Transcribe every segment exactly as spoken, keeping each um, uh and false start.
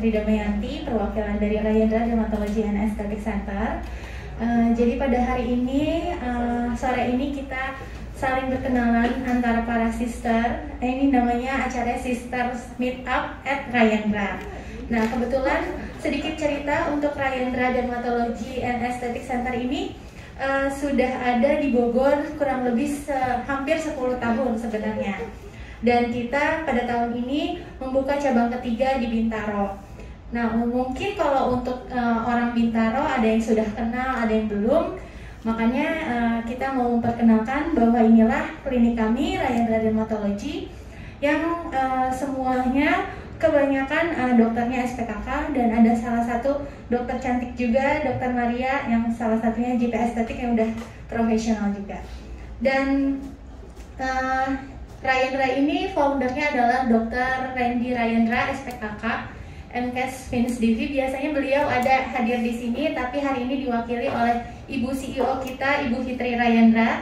Putri Damayanti, perwakilan dari Rayendra Dermatology and Aesthetic Center. Uh, jadi pada hari ini, uh, sore ini kita saling berkenalan antara para sister. Ini namanya acara Sisters Meet Up at Rayendra. Nah, kebetulan sedikit cerita untuk Rayendra Dermatology and Aesthetic Center ini uh, sudah ada di Bogor kurang lebih hampir sepuluh tahun sebenarnya. Dan kita pada tahun ini membuka cabang ketiga di Bintaro. Nah, mungkin kalau untuk uh, orang Bintaro ada yang sudah kenal, ada yang belum. Makanya uh, kita mau memperkenalkan bahwa inilah klinik kami, Rayendra Dermatology, yang uh, semuanya kebanyakan uh, dokternya S P K K, dan ada salah satu dokter cantik juga, Dokter Maria, yang salah satunya J P Estetik yang udah profesional juga. Dan uh, Rayendra ini foundernya adalah Dokter Randy Rayendra, S P K K, M Kes Venus Devi. Biasanya beliau ada hadir di sini, tapi hari ini diwakili oleh Ibu C E O kita, Ibu Fitri Rayendra.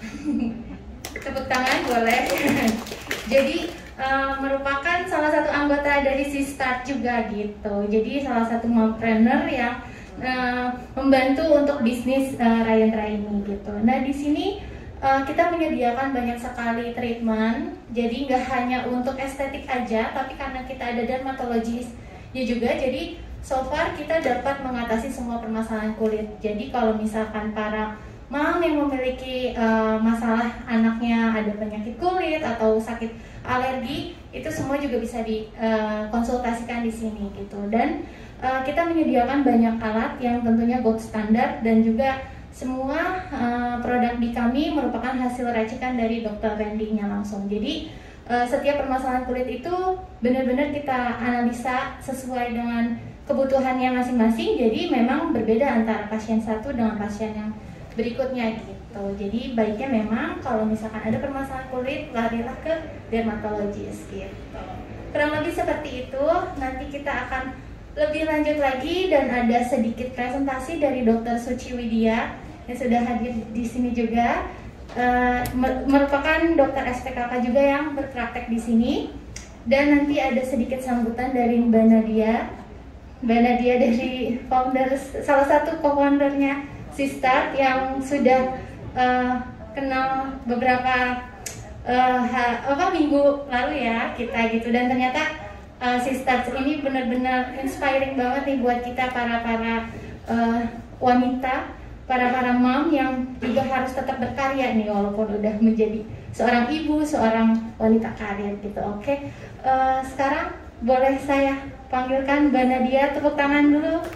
Tepuk tangan boleh. Jadi uh, merupakan salah satu anggota dari Sistart juga gitu. Jadi salah satu mompreneur yang uh, membantu untuk bisnis uh, Rayendra ini gitu. Nah, di sini Uh, kita menyediakan banyak sekali treatment, jadi nggak hanya untuk estetik aja, tapi karena kita ada dermatologisnya juga, jadi so far kita dapat mengatasi semua permasalahan kulit. Jadi kalau misalkan para mom yang memiliki uh, masalah anaknya ada penyakit kulit atau sakit alergi, itu semua juga bisa dikonsultasikan uh, di sini gitu. Dan uh, kita menyediakan banyak alat yang tentunya gold standar, dan juga semua uh, produk di kami merupakan hasil racikan dari dokter Randy-nya langsung. Jadi uh, setiap permasalahan kulit itu benar-benar kita analisa sesuai dengan kebutuhannya masing-masing. Jadi memang berbeda antara pasien satu dengan pasien yang berikutnya gitu. Jadi baiknya memang kalau misalkan ada permasalahan kulit, larilah ke dermatologis gitu. Kurang lebih seperti itu. Nanti kita akan lebih lanjut lagi, dan ada sedikit presentasi dari Dokter Suci Widya yang sudah hadir di sini juga, uh, merupakan dokter S P K K juga yang berpraktek di sini. Dan nanti ada sedikit sambutan dari Mbak Nadia, Mbak Nadia dari founder, salah satu co-foundernya Sistart, yang sudah uh, kenal beberapa uh, ha, apa minggu lalu ya kita gitu. Dan ternyata uh, Sistart ini benar-benar inspiring banget nih buat kita para para uh, wanita, para para mom yang juga harus tetap berkarya nih walaupun udah menjadi seorang ibu, seorang wanita karir gitu. Oke, uh, sekarang boleh saya panggilkan Mbak Nadia, tepuk tangan dulu.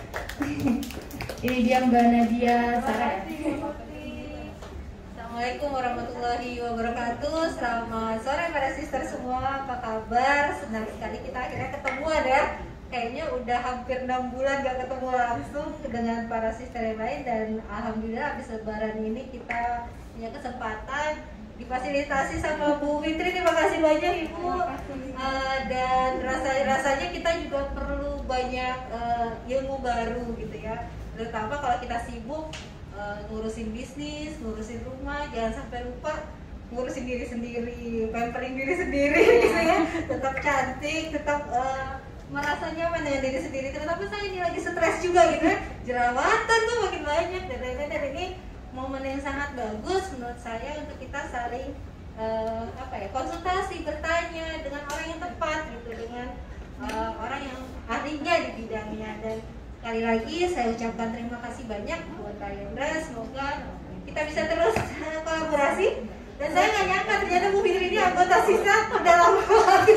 Ini dia Mbak Nadia Sarah. Assalamualaikum warahmatullahi wabarakatuh. Selamat sore para sister semua, apa kabar? Senang sekali kita akhirnya ketemuan ya. Kayaknya udah hampir enam bulan gak ketemu langsung dengan para sister yang lain, dan alhamdulillah habis lebaran ini kita punya kesempatan difasilitasi sama Bu Fitri. Terima kasih banyak Ibu. Uh, dan rasanya rasanya kita juga perlu banyak uh, ilmu baru gitu ya, terutama kalau kita sibuk uh, ngurusin bisnis, ngurusin rumah, jangan sampai lupa ngurusin diri sendiri, pampering diri sendiri gitu ya. Tetap cantik, tetap uh, merasa nyaman dengan diri sendiri. Terutama saya ini lagi stres juga gitu ya, jerawatan tuh makin banyak dan lain-lain. Dan ini momen yang sangat bagus menurut saya untuk kita saling uh, apa ya, konsultasi, bertanya dengan orang yang tepat gitu, dengan uh, orang yang ahlinya di bidangnya. Dan sekali lagi saya ucapkan terima kasih banyak buat Rayendra. Semoga kita bisa terus uh, kolaborasi. Dan saya nggak nyangka ternyata Bu Fitri ini anggota Sistart udah lama banget.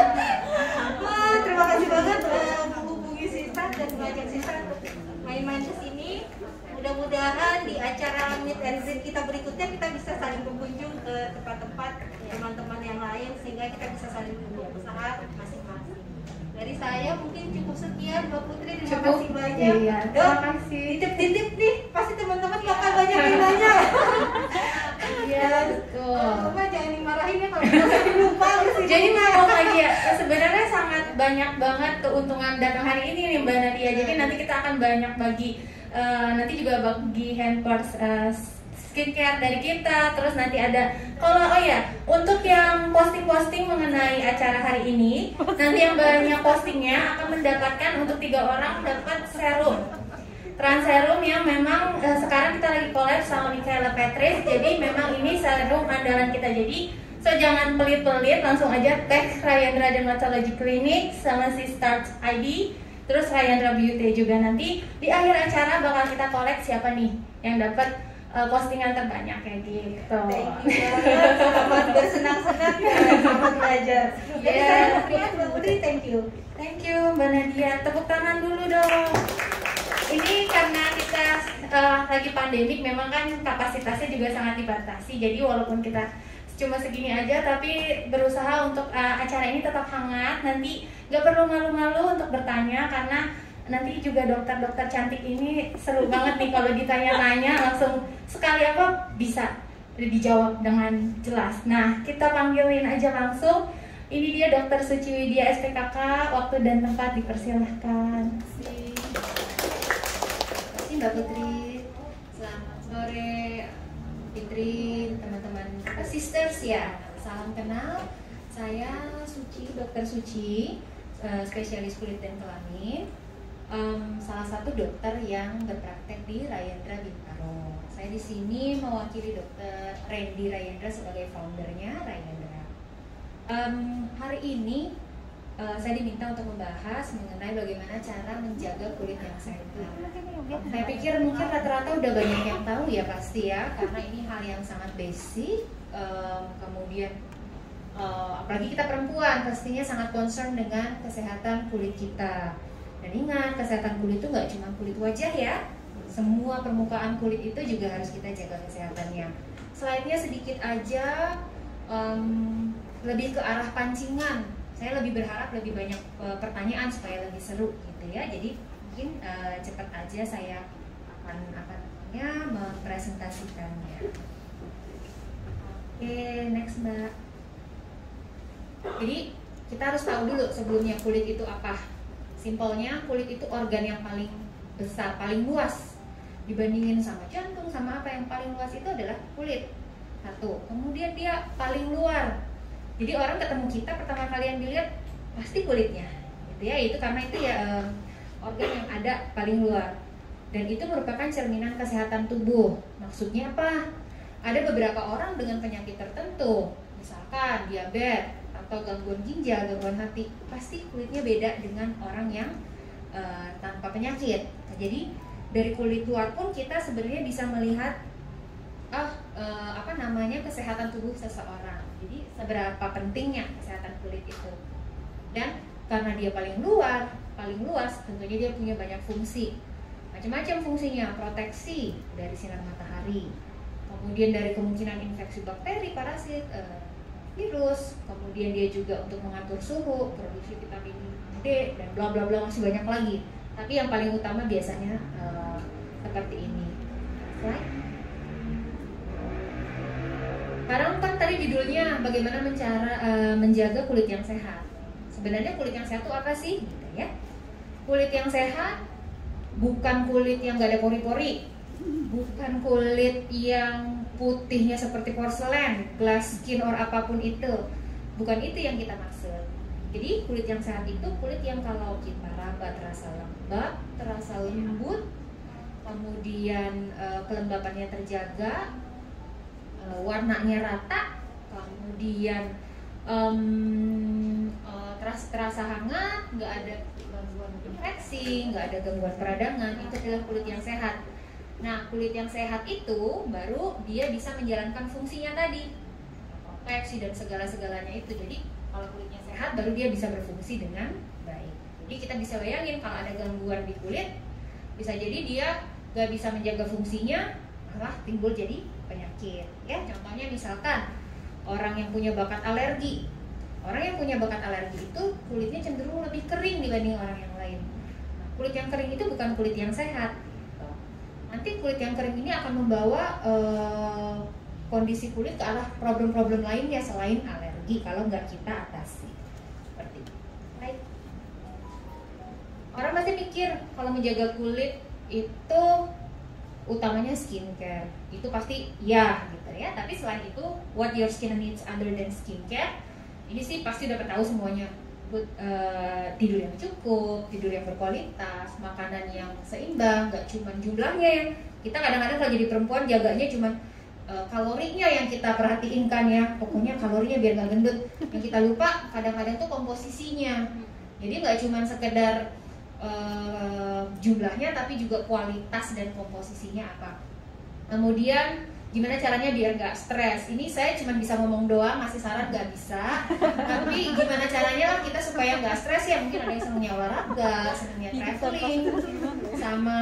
Wah, terima kasih banget uh, menghubungi Sistart dan mengajak Sistart untuk main-main ke sini. Mudah-mudahan di acara Meet and Greet kita berikutnya kita bisa saling berkunjung ke tempat-tempat teman-teman yang lain, sehingga kita bisa saling berbuat usaha masing-masing. Dari saya mungkin cukup sekian, Mbak Putri. Terima Cukup. kasih banyak. Iya, terima kasih. Titip-titip nih, pasti teman-teman bakal banyak yang nanya. Iya, betul. Bapak jangan dimarahin ya kalau saya lupa. Jadi mau lagi ya, sebenarnya sangat banyak banget keuntungan datang hari ini nih Mbak Nadia. Jadi nanti kita akan banyak bagi, uh, nanti juga bagi hampers uh, skincare dari kita. Terus nanti ada, kalau oh ya, untuk yang posting-posting mengenai acara hari ini, nanti yang banyak postingnya akan mendapatkan untuk tiga orang dapat serum Trans Serum yang memang eh, sekarang kita lagi collab sama Michaela Patrice. Jadi memang ini serum andalan kita. Jadi so jangan pelit-pelit, langsung aja tag Rayandra Dermatology Clinic sama si Start I D, terus Rayandra Beauty juga. Nanti di akhir acara bakal kita collect siapa nih yang dapat uh, postingan terbanyak kayak gitu. Thank you banget, selamat bersenang-senang ya, selamat belajar. Jadi Yeah. saya Putri, Mbak Putri, thank you. Thank you Mbak Nadia, tepuk tangan dulu dong. Ini karena kita uh, lagi pandemik, memang kan kapasitasnya juga sangat dibatasi. Jadi walaupun kita cuma segini aja, tapi berusaha untuk uh, acara ini tetap hangat. Nanti gak perlu malu-malu untuk bertanya, karena nanti juga dokter-dokter cantik ini seru banget nih kalau ditanya-tanya langsung sekali apa bisa dijawab dengan jelas. Nah, kita panggilin aja langsung. Ini dia Dokter Suci Widya S P K K. Waktu dan tempat dipersilahkan. Mbak Putri, selamat sore Fitri, teman-teman sisters ya. Salam kenal, saya Suci, Dokter Suci, spesialis kulit dan kelamin. Um, salah satu dokter yang berpraktek di Rayandra Bintaro. Saya di sini mewakili Dokter Randy Rayandra sebagai foundernya Rayandra. Um, hari ini Uh, saya diminta untuk membahas mengenai bagaimana cara menjaga kulit yang sehat. Saya pikir mungkin rata-rata udah banyak yang tahu ya pasti ya, karena ini hal yang sangat basic. Um, kemudian uh, apalagi kita perempuan pastinya sangat concern dengan kesehatan kulit kita. Dan ingat, kesehatan kulit itu nggak cuma kulit wajah ya, semua permukaan kulit itu juga harus kita jaga kesehatannya. Slide-nya sedikit aja, um, lebih ke arah pancingan. Saya lebih berharap lebih banyak uh, pertanyaan supaya lebih seru gitu ya. Jadi mungkin uh, cepat aja saya akan akan ya mempresentasikannya. Oke, next Mbak. Jadi kita harus tahu dulu sebelumnya kulit itu apa. Simpelnya kulit itu organ yang paling besar, paling luas dibandingin sama jantung, sama apa yang paling luas itu adalah kulit. Satu. Kemudian dia paling luar. Jadi orang ketemu kita pertama kali yang dilihat pasti kulitnya, gitu ya. Itu karena itu ya um, organ yang ada paling luar, dan itu merupakan cerminan kesehatan tubuh. Maksudnya apa? Ada beberapa orang dengan penyakit tertentu, misalkan diabetes atau gangguan ginjal, gangguan hati, pasti kulitnya beda dengan orang yang uh, tanpa penyakit. Nah, jadi dari kulit luar pun kita sebenarnya bisa melihat ah uh, apa namanya kesehatan tubuh seseorang. Jadi seberapa pentingnya kesehatan kulit itu. Dan karena dia paling luar, paling luas, tentunya dia punya banyak fungsi. Macam-macam fungsinya, proteksi dari sinar matahari, kemudian dari kemungkinan infeksi bakteri, parasit, eh, virus, kemudian dia juga untuk mengatur suhu, produksi vitamin D, dan bla bla bla masih banyak lagi. Tapi yang paling utama biasanya eh, seperti ini. Slide. Sekarang kan tadi judulnya bagaimana mencara uh, menjaga kulit yang sehat. Sebenarnya kulit yang sehat itu apa sih? Gitu ya. Kulit yang sehat bukan kulit yang gak ada pori-pori, bukan kulit yang putihnya seperti porselen, glass skin or apapun itu. Bukan itu yang kita maksud. Jadi kulit yang sehat itu kulit yang kalau kita raba terasa lembab, terasa lembut, kemudian uh, kelembapannya terjaga, warnanya rata, kemudian um, uh, terasa, terasa hangat, nggak ada gangguan infeksi, nggak ada gangguan peradangan, itu adalah kulit yang sehat. Nah, kulit yang sehat itu baru dia bisa menjalankan fungsinya tadi, proteksi dan segala-segalanya itu. Jadi kalau kulitnya sehat, baru dia bisa berfungsi dengan baik. Jadi kita bisa bayangin kalau ada gangguan di kulit, bisa jadi dia nggak bisa menjaga fungsinya, malah timbul jadi penyakit ya. Contohnya misalkan orang yang punya bakat alergi. Orang yang punya bakat alergi itu kulitnya cenderung lebih kering dibanding orang yang lain. Nah, kulit yang kering itu bukan kulit yang sehat. Nanti kulit yang kering ini akan membawa uh, kondisi kulit ke arah problem-problem lainnya selain alergi kalau nggak kita atasi. Seperti itu. Baik. Orang pasti mikir kalau menjaga kulit itu utamanya skincare. Itu pasti ya gitu ya. Tapi selain itu, what your skin needs other than skincare, ini sih pasti udah tahu semuanya. But, uh, tidur yang cukup, tidur yang berkualitas, makanan yang seimbang, gak cuma jumlahnya yang kita kadang-kadang kalau jadi perempuan jaganya cuma uh, kalorinya yang kita perhatiin kan ya, pokoknya kalorinya biar gak gendut. Yang kita lupa kadang-kadang tuh komposisinya. Jadi gak cuma sekedar uh, jumlahnya, tapi juga kualitas dan komposisinya apa. Kemudian gimana caranya biar nggak stres? Ini saya cuma bisa ngomong doang, ngasih saran nggak bisa. Tapi gimana caranya lah kita supaya nggak stres ya? Mungkin ada yang senangnya olahraga, senangnya traveling, sama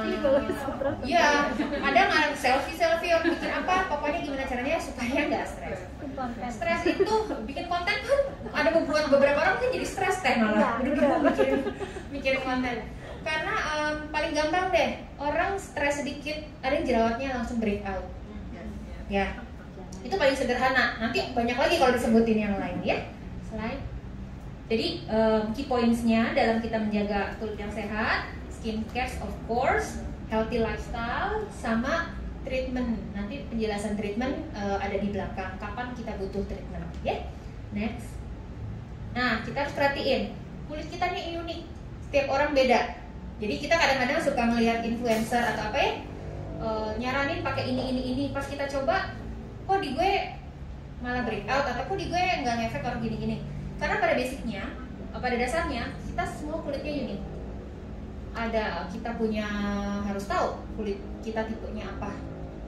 ya ada nggak selfie selfie yang bikin apa? Pokoknya gimana caranya supaya nggak stres? Stres itu bikin konten kan ada beberapa beberapa orang kan jadi stres teh malah bener-bener mikirin mikirin konten. Karena um, paling gampang deh orang stres sedikit ada yang jerawatnya langsung break out. Ya, itu paling sederhana. Nanti banyak lagi kalau disebutin yang lain ya. Slide. Jadi um, key points-nya dalam kita menjaga kulit yang sehat, skincare of course, healthy lifestyle, sama treatment. Nanti penjelasan treatment uh, ada di belakang. Kapan kita butuh treatment? Ya. Next. Nah, kita harus perhatiin kulit kita ini unik. Setiap orang beda. Jadi kita kadang-kadang suka ngelihat influencer atau apa ya? Uh, nyaranin pakai ini ini ini, pas kita coba kok di gue malah breakout atau kok di gue nggak ngefek orang gini gini. Karena pada basicnya, pada dasarnya kita semua kulitnya unik. Ada kita punya harus tahu kulit kita tipenya apa.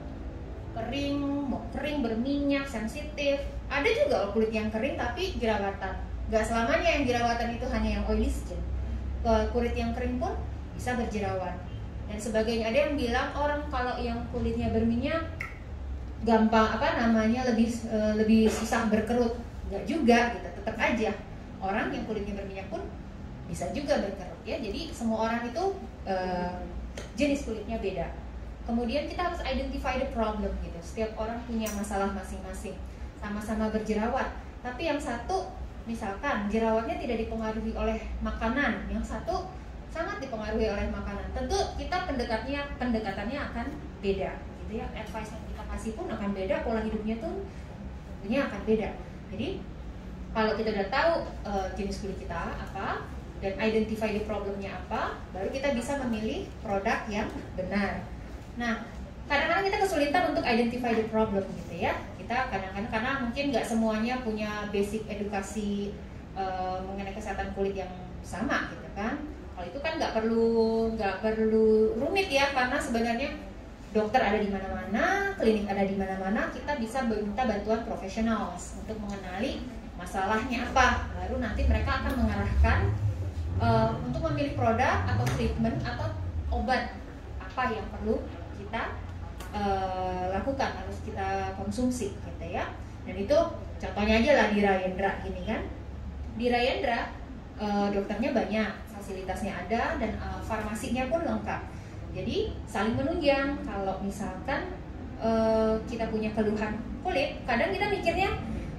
Kering, mau kering berminyak, sensitif. Ada juga kulit yang kering tapi jerawatan. Gak selamanya yang jerawatan itu hanya yang oily skin. Kulit yang kering pun bisa berjerawat dan sebagainya. Ada yang bilang orang kalau yang kulitnya berminyak gampang apa namanya lebih uh, lebih susah berkerut. Enggak juga gitu, tetap aja orang yang kulitnya berminyak pun bisa juga berkerut ya. Jadi semua orang itu uh, jenis kulitnya beda. Kemudian kita harus identify the problem gitu. Setiap orang punya masalah masing-masing. Sama-sama berjerawat, tapi yang satu misalkan jerawatnya tidak dipengaruhi oleh makanan, yang satu sangat dipengaruhi oleh makanan. Tentu kita pendekatnya pendekatannya akan beda, gitu ya. Advice yang kita kasih pun akan beda, pola hidupnya tuh ini akan beda. Jadi kalau kita udah tahu uh, jenis kulit kita apa dan identify the problemnya apa, baru kita bisa memilih produk yang benar. Nah, kadang-kadang kita kesulitan untuk identify the problem gitu ya. Kita kadang-kadang karena mungkin nggak semuanya punya basic edukasi uh, mengenai kesehatan kulit yang sama gitu kan. Kalau itu kan nggak perlu nggak perlu rumit ya, karena sebenarnya dokter ada di mana-mana, klinik ada di mana-mana. Kita bisa minta bantuan profesional untuk mengenali masalahnya apa, baru nanti mereka akan mengarahkan uh, untuk memilih produk atau treatment atau obat apa yang perlu kita uh, lakukan, harus kita konsumsi gitu ya. Dan itu contohnya aja lah di Rayendra gini kan. Di Rayendra uh, dokternya banyak, fasilitasnya ada, dan uh, farmasinya pun lengkap. Jadi saling menunjang. Kalau misalkan uh, kita punya keluhan kulit, kadang kita mikirnya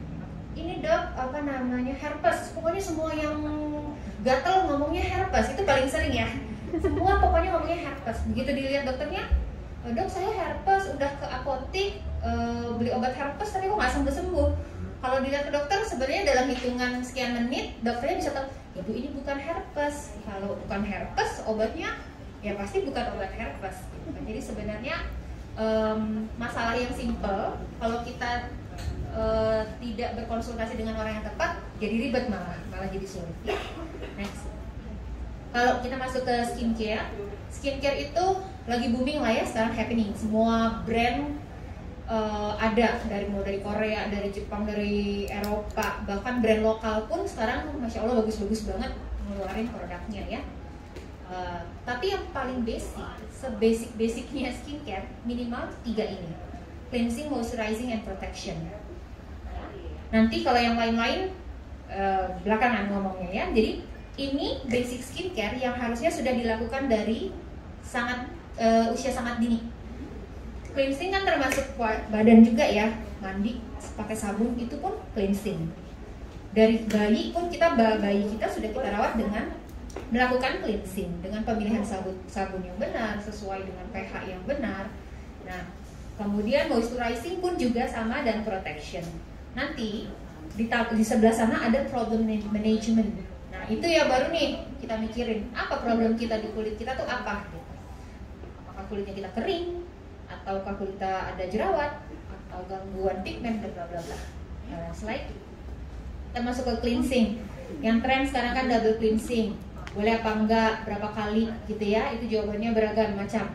ini dok apa namanya herpes. Pokoknya semua yang gatel ngomongnya herpes, itu paling sering ya. Semua pokoknya ngomongnya herpes. Begitu dilihat dokternya, dok saya herpes, udah ke apotik uh, beli obat herpes tapi kok nggak sembuh-sembuh. Kalau dilihat ke dokter sebenarnya dalam hitungan sekian menit dokternya bisa tahu, ibu ini bukan herpes. Kalau bukan herpes obatnya ya pasti bukan obat herpes. Jadi sebenarnya um, masalah yang simple kalau kita uh, tidak berkonsultasi dengan orang yang tepat jadi ribet, malah malah jadi sulit. Next. Kalau kita masuk ke skincare, skincare itu lagi booming lah ya sekarang, happening. Semua brand Uh, ada dari mau dari Korea, dari Jepang, dari Eropa, bahkan brand lokal pun sekarang masya Allah bagus-bagus banget ngeluarin produknya ya. Uh, tapi yang paling basic, sebasic-basicnya skincare minimal tiga ini: cleansing, moisturizing, and protection. Nanti kalau yang lain-lain uh, belakangan ngomongnya ya. Jadi ini basic skincare yang harusnya sudah dilakukan dari sangat uh, usia sangat dini. Cleansing kan termasuk badan juga ya, mandi pakai sabun itu pun cleansing. Dari bayi pun kita bayi kita sudah kita rawat dengan melakukan cleansing dengan pemilihan sabun sabun yang benar sesuai dengan pH yang benar. Nah, kemudian moisturizing pun juga sama dan protection. Nanti di, di sebelah sana ada problem management. Nah, itu ya baru nih kita mikirin apa problem kita di kulit kita tuh apa gitu. Apakah kulitnya kita kering, ataukah kulit kita ada jerawat, atau gangguan pigmen dan bla bla bla. Nah, slide. Kita masuk ke cleansing. Yang tren sekarang kan double cleansing. Boleh apa enggak, berapa kali gitu ya. Itu jawabannya beragam macam.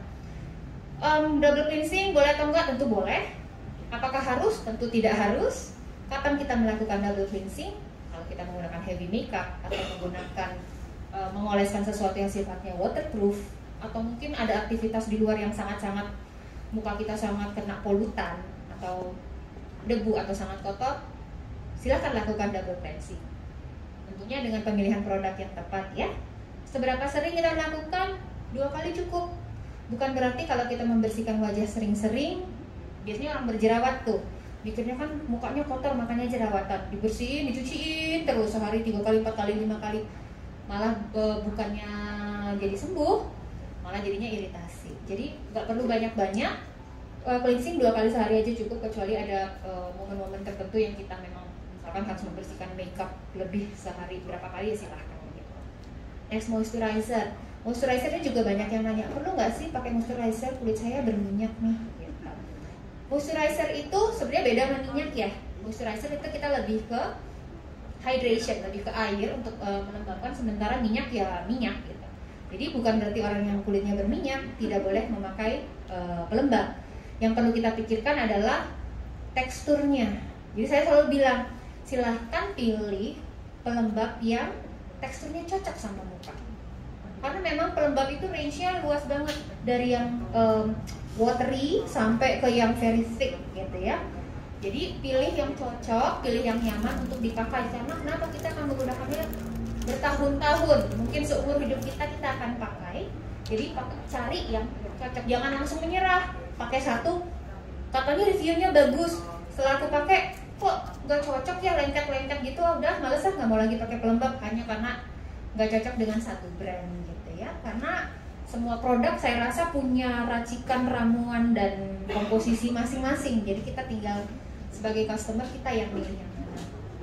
Um, double cleansing boleh atau enggak? Tentu boleh. Apakah harus? Tentu tidak harus. Kapan kita melakukan double cleansing? Kalau kita menggunakan heavy makeup atau menggunakan uh, mengoleskan sesuatu yang sifatnya waterproof, atau mungkin ada aktivitas di luar yang sangat-sangat muka kita sangat kena polutan atau debu atau sangat kotor, silakan lakukan double cleansing. Tentunya dengan pemilihan produk yang tepat ya. Seberapa sering kita lakukan? Dua kali cukup. Bukan berarti kalau kita membersihkan wajah sering-sering, biasanya orang berjerawat tuh, mikirnya kan mukanya kotor makanya jerawatan, dibersihin, dicuciin terus sehari tiga kali, empat kali, lima kali, malah e, bukannya jadi sembuh, malah jadinya iritasi. Jadi nggak perlu banyak-banyak, e, cleansing dua kali sehari aja cukup, kecuali ada e, momen-momen tertentu yang kita memang misalkan harus membersihkan makeup lebih sehari berapa kali ya silahkan gitu. Next, moisturizer. Moisturizernya juga banyak yang nanya, perlu nggak sih pakai moisturizer, kulit saya berminyak nih gitu. Moisturizer itu sebenarnya beda sama minyak ya. Moisturizer itu kita lebih ke hydration, lebih ke air untuk uh, melembabkan, sementara minyak ya minyak gitu. Jadi bukan berarti orang yang kulitnya berminyak tidak boleh memakai uh, pelembab. Yang perlu kita pikirkan adalah teksturnya. Jadi saya selalu bilang, silahkan pilih pelembab yang teksturnya cocok sama muka. Karena memang pelembab itu range-nya luas banget, dari yang um, watery sampai ke yang very thick gitu ya. Jadi pilih yang cocok, pilih yang nyaman untuk dipakai. Karena kenapa kita akan menggunakannya bertahun-tahun, mungkin seumur hidup kita kita akan pakai. Jadi cari yang cocok, jangan langsung menyerah. Pakai satu, katanya reviewnya bagus, setelah aku pakai kok nggak cocok ya, lengket-lengket gitu, udah males ah, nggak mau lagi pakai pelembab hanya karena nggak cocok dengan satu brand gitu ya. Karena semua produk saya rasa punya racikan, ramuan dan komposisi masing-masing. Jadi kita tinggal sebagai customer kita yang milih yang mana.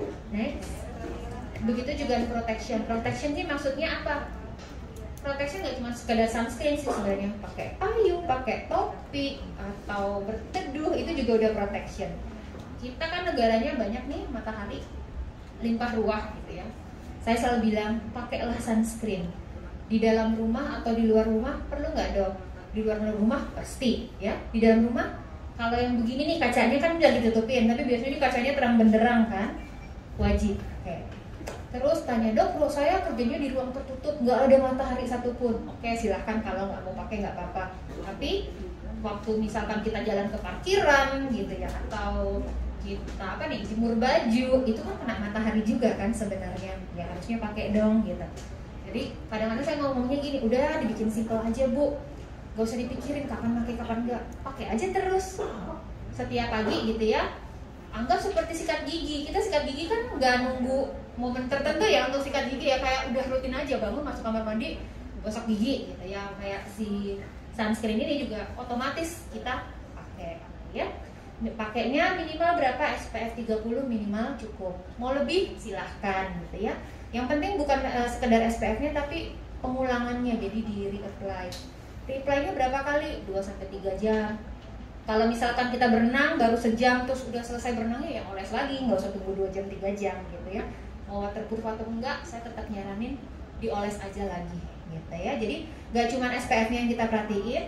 Next, begitu juga protection. Protection sih maksudnya apa? Protection nggak cuma sekedar sunscreen sih sebenarnya, pakai payung, pakai topi atau berteduh itu juga udah protection. Kita kan negaranya banyak nih matahari limpah ruah gitu ya. Saya selalu bilang pakailah sunscreen di dalam rumah atau di luar rumah, perlu nggak dong? Di luar rumah pasti ya. Di dalam rumah kalau yang begini nih kacanya kan udah ditutupin, tapi biasanya ini kacanya terang benderang kan, wajib. Oke. Terus tanya, dok, bro, saya kerjanya di ruang tertutup, nggak ada matahari satupun. Oke, silahkan kalau nggak mau pakai nggak apa-apa. Tapi waktu misalkan kita jalan ke parkiran gitu ya, atau kita apa nih jemur baju, itu kan kena matahari juga kan sebenarnya. Ya harusnya pakai dong gitu. Jadi kadang-kadang saya ngomongnya gini, udah dibikin simple aja bu, gak usah dipikirin kapan pakai kapan enggak, pakai aja terus setiap pagi gitu ya. Anggap seperti sikat gigi, kita sikat gigi kan nggak nunggu momen tertentu ya untuk sikat gigi ya, kayak udah rutin aja, bangun masuk kamar mandi gosok gigi gitu ya. Kayak si sunscreen ini juga otomatis kita pakai ya. Pakainya minimal berapa? S P F tiga puluh minimal cukup, mau lebih silahkan gitu ya. Yang penting bukan uh, sekedar S P F-nya tapi pengulangannya, jadi di reapply. Reapply-nya berapa kali? dua sampai tiga jam. Kalau misalkan kita berenang baru sejam terus udah selesai berenangnya ya oles lagi, nggak usah tunggu dua jam tiga jam gitu ya. Mau waterproof atau enggak, saya tetap nyaranin dioles aja lagi gitu ya. Jadi nggak cuma S P F-nya yang kita perhatiin,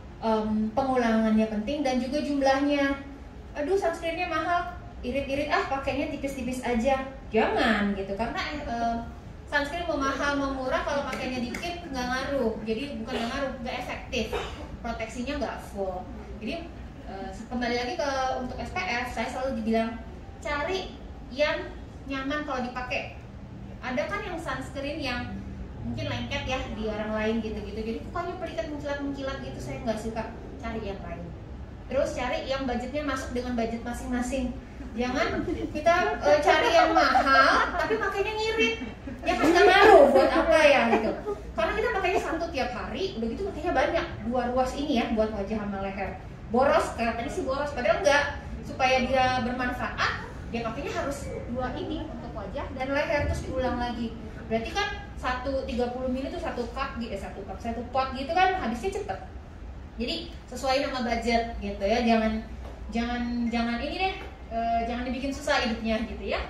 um, pengulangannya penting dan juga jumlahnya. Aduh sunscreen-nya mahal, irit-irit ah pakainya tipis-tipis aja. Jangan gitu, karena uh, sunscreen mau mahal mau murah kalau pakainya dikit nggak ngaruh. Jadi bukan nggak ngaruh, nggak efektif, proteksinya nggak full. Jadi uh, kembali lagi ke untuk S P F, saya selalu dibilang cari yang nyaman kalau dipakai. Ada kan yang sunscreen yang mungkin lengket ya di orang lain gitu-gitu, jadi pokoknya pelikat mengkilat-mengkilat gitu, saya nggak suka. Cari yang lain. Terus cari yang budgetnya masuk dengan budget masing-masing. Jangan kita uh, cari yang mahal tapi makainya ngirit. Ya kan nggak malu buat apa ya gitu. Karena kita pakainya satu tiap hari, udah gitu pakainya banyak. Dua ruas ini ya buat wajah sama leher. Boros, katanya sih boros, padahal enggak. Supaya dia bermanfaat, dia pakainya harus dua ini untuk wajah dan leher, terus diulang lagi. Berarti kan satu tiga puluh mili itu satu cup gitu, eh, satu cup, satu pot gitu kan habisnya cepet. Jadi sesuai nama budget gitu ya, jangan jangan jangan ini deh, uh, jangan dibikin susah hidupnya gitu ya.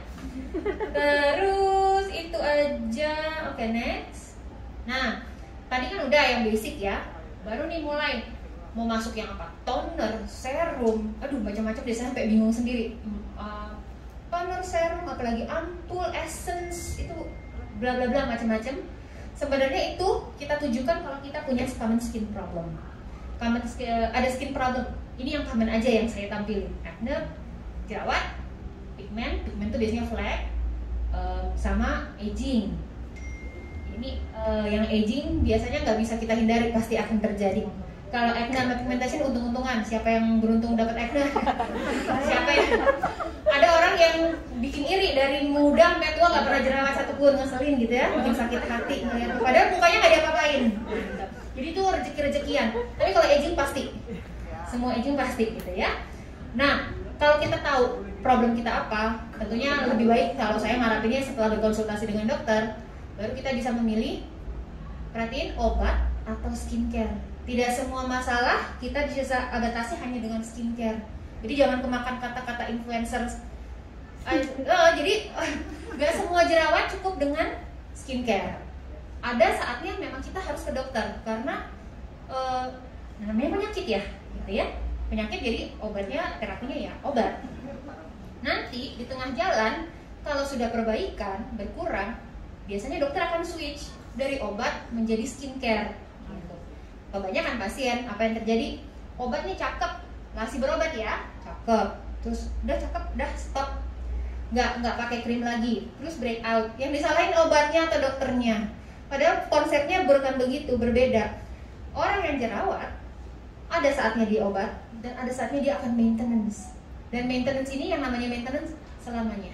Terus itu aja, oke okay, next. Nah tadi kan udah yang basic ya, baru nih mulai mau masuk yang apa? Toner, serum, aduh macam-macam deh, saya sampai bingung sendiri. Uh, toner, serum, apalagi ampul, essence, itu bla bla bla macam-macam. Sebenarnya itu kita tujukan kalau kita punya common skin problem. Common skin, ada skin problem. Ini yang common aja yang saya tampilin. Acne, jerawat, pigmen, pigmen itu biasanya flek, uh, sama aging. Ini uh, yang aging biasanya nggak bisa kita hindari, pasti akan terjadi. Kalau acne sama pigmentation untung-untungan, siapa yang beruntung dapat acne? Siapa yang ada orang yang bikin iri dari muda sampai tua nggak pernah jerawat satupun, ngeselin gitu ya, bikin sakit hati ngeliat. Padahal mukanya nggak diapa-apain. Jadi itu rezeki-rezekian. Tapi kalau aging pasti, semua aging pasti gitu ya. Nah kalau kita tahu problem kita apa, tentunya lebih baik kalau saya ngarapinnya setelah berkonsultasi dengan dokter, baru kita bisa memilih perhatiin obat atau skincare. Tidak semua masalah kita bisa atasi hanya dengan skincare. Jadi jangan kemakan kata-kata influencer. Uh, uh, jadi nggak uh, semua jerawat cukup dengan skincare. Ada saatnya memang kita harus ke dokter karena uh, namanya penyakit ya, gitu ya. Penyakit jadi obatnya, terapinya ya obat. Nanti di tengah jalan kalau sudah perbaikan berkurang, biasanya dokter akan switch dari obat menjadi skincare. Kebanyakan pasien apa yang terjadi, obatnya cakep, ngasih berobat ya, cakep, terus udah cakep, udah stop, nggak nggak pakai krim lagi, terus break out. Yang disalahin obatnya atau dokternya, padahal konsepnya bukan begitu, berbeda. Orang yang jerawat ada saatnya dia obat dan ada saatnya dia akan maintenance, dan maintenance ini yang namanya maintenance selamanya.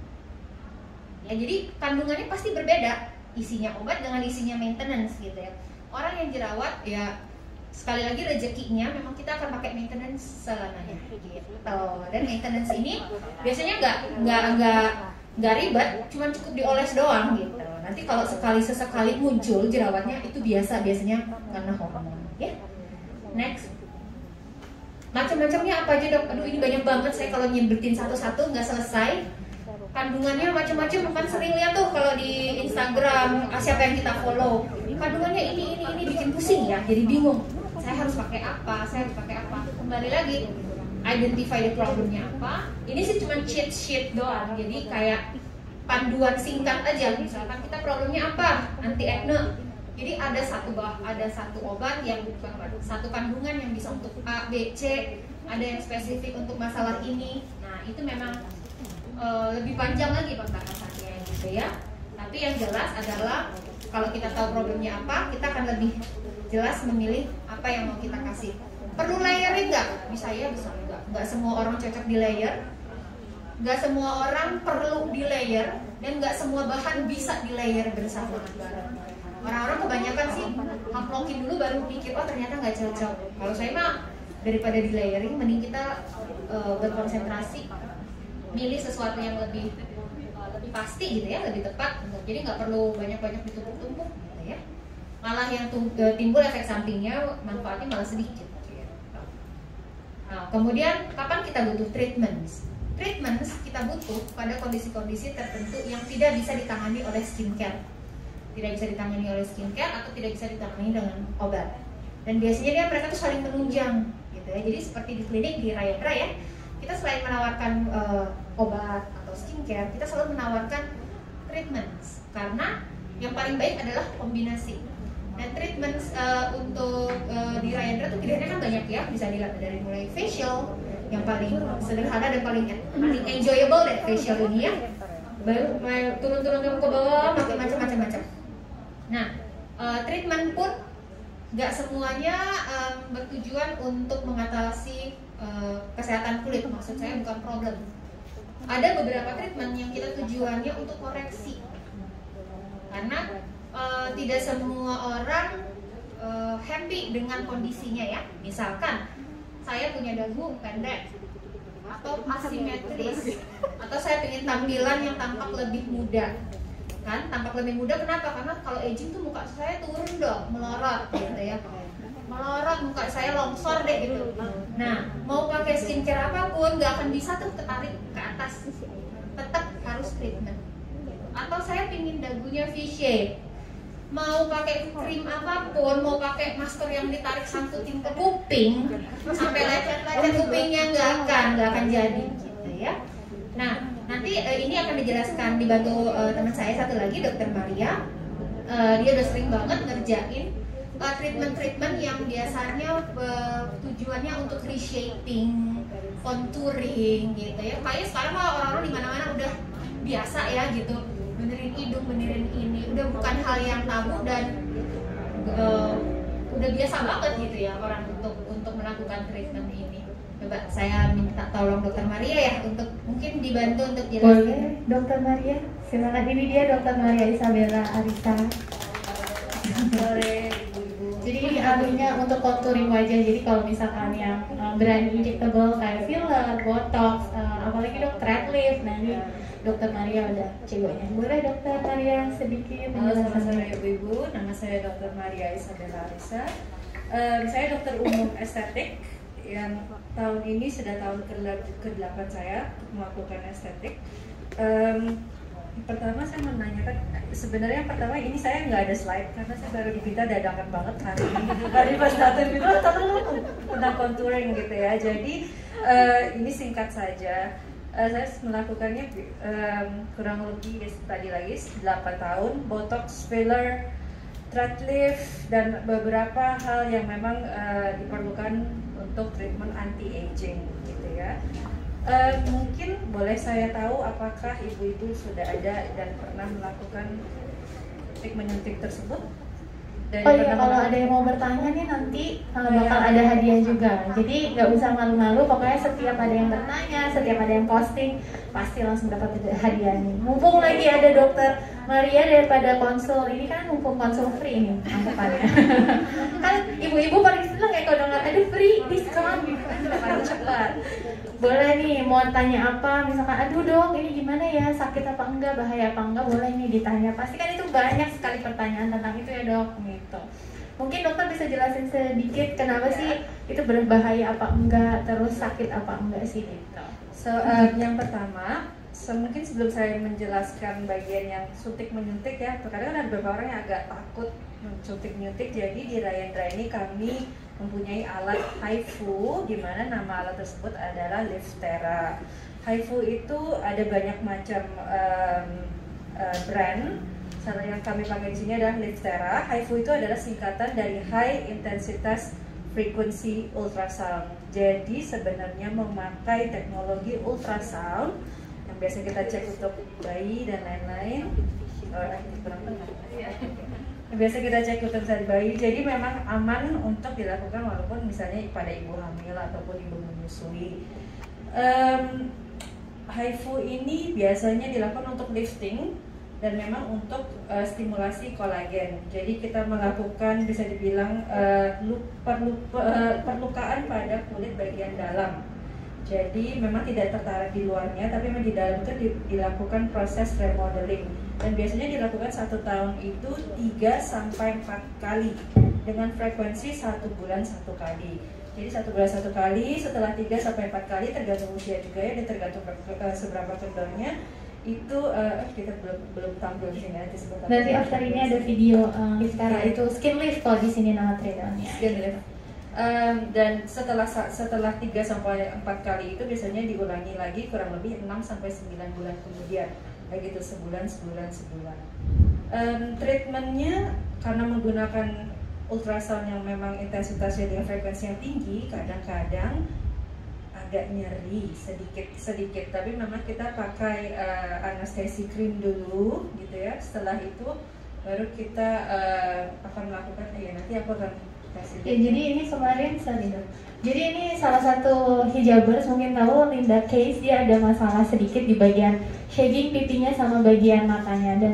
Ya jadi kandungannya pasti berbeda, isinya obat dengan isinya maintenance gitu ya. Orang yang jerawat ya sekali lagi rezekinya memang kita akan pakai maintenance selamanya gitu. Dan maintenance ini biasanya nggak nggak nggak nggak ribet, cuma cukup dioles doang gitu. Nanti kalau sekali sesekali muncul jerawatnya itu biasa, biasanya karena hormon ya. Next, macam-macamnya apa aja dok? Aduh ini banyak banget, saya kalau nyebutin satu-satu nggak selesai. Kandungannya macam-macam, bukan sering lihat tuh kalau di Instagram siapa yang kita follow. Kandungannya ini ini ini bikin pusing ya, jadi bingung. Saya harus pakai apa? Saya harus pakai apa? Kembali lagi, identify the problemnya apa. Ini sih cuma cheat sheet doang, jadi kayak panduan singkat aja. Misalkan kita problemnya apa? Anti acne. Jadi ada satu bah, ada satu obat yang satu kandungan yang bisa untuk A, B, C. Ada yang spesifik untuk masalah ini. Nah itu memang uh, lebih panjang lagi pembahasannya gitu ya. Tapi yang jelas adalah kalau kita tahu problemnya apa, kita akan lebih jelas memilih apa yang mau kita kasih. Perlu layering nggak? Bisa ya, bisa enggak. Nggak semua orang cocok di layer, nggak semua orang perlu di layer, dan nggak semua bahan bisa di layer bersama bareng. Orang-orang kebanyakan sih hamplokin dulu baru pikir, oh ternyata nggak cocok. Kalau saya mah daripada di layering, mending kita uh, berkonsentrasi, milih sesuatu yang lebih lebih pasti gitu ya, lebih tepat. Jadi nggak perlu banyak-banyak ditumpuk-tumpuk gitu ya. Malah yang timbul efek sampingnya manfaatnya malah sedikit gitu. Nah, kemudian kapan kita butuh treatment? Treatment kita butuh pada kondisi-kondisi tertentu yang tidak bisa ditangani oleh skincare. Tidak bisa ditangani oleh skincare atau tidak bisa ditangani dengan obat. Dan biasanya dia mereka tuh saling menunjang gitu ya. Jadi seperti di klinik di Rayandra ya, kita selain menawarkan uh, obat atau skincare, kita selalu menawarkan treatments karena yang paling baik adalah kombinasi. Dan treatments uh, untuk uh, di Rayandra tuh pilihannya kan banyak ya, bisa dilihat dari mulai facial yang paling sederhana dan paling paling enjoyable deh facial ini ya. Baru turun-turun ke bawah pakai macam-macam. Nah, uh, treatment pun nggak semuanya um, bertujuan untuk mengatasi uh, kesehatan kulit. Maksud saya bukan problem. Ada beberapa treatment yang kita tujuannya untuk koreksi karena uh, tidak semua orang uh, happy dengan kondisinya ya. Misalkan saya punya dagu pendek atau asimetris, atau saya ingin tampilan yang tampak lebih muda. Kan tampak lebih muda kenapa? Karena kalau aging tuh muka saya turun dong, melorot gitu ya. Melorot, muka saya longsor deh gitu. Nah, mau pakai skincare apapun nggak akan bisa tuh ketarik ke atas. Tetap harus treatment. Atau saya pingin dagunya V-shape, mau pakai krim apapun, mau pakai masker yang ditarik sangkutin ke kuping sampai lecet-lecet kupingnya nggak akan nggak akan jadi gitu ya. Nah, nanti uh, ini akan dijelaskan dibantu uh, teman saya satu lagi, Dokter Maria. Uh, dia udah sering banget ngerjain uh, treatment-treatment yang biasanya uh, tujuannya untuk reshaping, contouring gitu ya. Kayak sekarang kalau orang-orang di mana-mana udah biasa ya gitu, benerin hidung, benerin ini, udah bukan hal yang tabu dan uh, udah biasa banget gitu ya orang untuk untuk melakukan treatment ini. Coba saya minta tolong Dokter Maria ya untuk mungkin dibantu untuk jelaskan. Boleh, Dokter Maria. Silakan, ini dia Dokter Maria Isabella Arisa. Sore. Jadi ini ahlinya untuk contouring wajah. Jadi kalau misalkan yang uh, brand injectable kayak filler, botox, uh, apalagi dok thread lift, nah ini Dokter Maria udah cegonya. Boleh Dokter Maria sedikit Halo, selamat sore penjelasannya? Ibu-ibu. Nama saya Dokter Maria Isabella Arisa. Um, saya dokter umum estetik yang tahun ini sudah tahun ke delapan saya melakukan estetik. Um, pertama saya mau menanyakan, sebenarnya yang pertama ini saya nggak ada slide karena saya baru diminta dadakan banget hari ini. Hari pas datang itu tentang contouring gitu ya. Jadi uh, ini singkat saja. Uh, saya melakukannya um, kurang lebih ya, tadi lagi delapan tahun, botox, filler, thread lift, dan beberapa hal yang memang uh, diperlukan untuk treatment anti-aging gitu ya. Uh, mungkin boleh saya tahu apakah ibu-ibu sudah ada dan pernah melakukan treatment nyuntik tersebut? Dan Oh iya, kalau ada yang mau bertanya nih nanti uh, bakal ada hadiah juga. Jadi nggak usah malu-malu, pokoknya setiap ada yang bertanya, setiap ada yang posting, pasti langsung dapat hadiah nih. Mumpung lagi ada Dokter Maria daripada konsul, ini kan mumpung konsul free nih anggapannya. Kan ibu-ibu paling seneng ya kalau dengar ada free diskon gitu kan, paling cepat. Boleh nih, mau tanya apa, misalkan aduh dok ini gimana ya, sakit apa enggak, bahaya apa enggak, boleh nih ditanya. Pasti kan itu banyak sekali pertanyaan tentang itu ya dok gitu. Mungkin dokter bisa jelasin sedikit kenapa sih itu berbahaya apa enggak, terus sakit apa enggak sih gitu. So, uh, yang pertama, so, mungkin sebelum saya menjelaskan bagian yang suntik menyuntik ya, terkadang ada beberapa orang yang agak takut suntik menyuntik. Jadi di Rayandra ini kami mempunyai alat HIFU, di mana nama alat tersebut adalah Liftera. HIFU itu ada banyak macam um, uh, brand. Salah yang kami pakai di sini adalah Liftera. HIFU itu adalah singkatan dari High Intensitas Frequency Ultrasound. Jadi sebenarnya memakai teknologi ultrasound yang biasa kita cek untuk bayi dan lain-lain. Oh, kurang tengah. Biasa kita cek untuk bayi, jadi memang aman untuk dilakukan walaupun misalnya pada ibu hamil ataupun ibu menyusui. Um, HIFU ini biasanya dilakukan untuk lifting dan memang untuk uh, stimulasi kolagen. Jadi kita melakukan bisa dibilang uh, perlu, uh, perlukaan pada kulit bagian dalam. Jadi memang tidak tertarik di luarnya, tapi memang di dalam itu dilakukan proses remodeling. Dan biasanya dilakukan satu tahun itu tiga sampai empat kali dengan frekuensi satu bulan satu kali. Jadi satu bulan satu kali, setelah tiga sampai empat kali tergantung usia juga ya, dan tergantung uh, seberapa kendornya. Itu uh, kita belum belum tampil di sini nanti sebentar. Berarti after ini ada video uh, Liftera itu skin lift kalau di sini nama tradernya. Skin lift. Um, dan setelah setelah tiga sampai empat kali itu biasanya diulangi lagi kurang lebih enam sampai sembilan bulan kemudian. Kayak gitu, sebulan, sebulan, sebulan. Um, treatmentnya karena menggunakan ultrasound yang memang intensitasnya dengan frekuensi yang tinggi, kadang-kadang agak nyeri sedikit sedikit. Tapi memang kita pakai uh, anestesi krim dulu, gitu ya. Setelah itu baru kita uh, akan melakukan. Ya nanti aku akan kasih. Ya, jadi ini kemarin sorry dok. Jadi ini salah satu hijabers mungkin tahu Linda Case, dia ada masalah sedikit di bagian shading pipinya sama bagian matanya, dan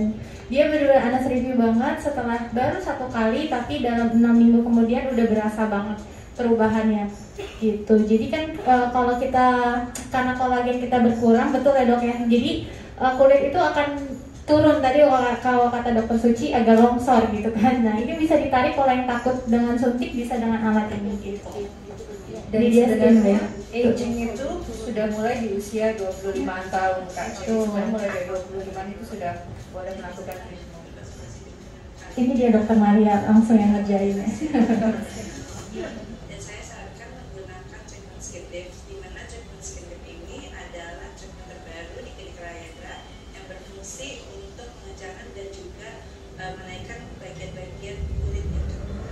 dia benar-benar honest review banget setelah baru satu kali, tapi dalam enam minggu kemudian udah berasa banget perubahannya gitu. Jadi kan e, kalau kita karena kolagen kita berkurang, betul ya dok ya, jadi e, kulit itu akan turun, tadi kalau kata dokter Suci agak longsor gitu kan. Nah ini bisa ditarik kalau yang takut dengan suntik, bisa dengan alat ini gitu. Dan dia sebenarnya aging itu sudah mulai di usia dua puluh lima tahun kan. Jadi sebenarnya mulai dari dua puluh lima itu sudah boleh melakukan treatment. Ini dia dokter Maria langsung yang ngerjain ya. Dan saya sarankan menggunakan treatment skin depth, di mana treatment skin depth ini adalah treatment terbaru di klinik Rayendra yang berfungsi untuk mengejarkan dan juga uh, menaikkan bagian-bagian kulit yang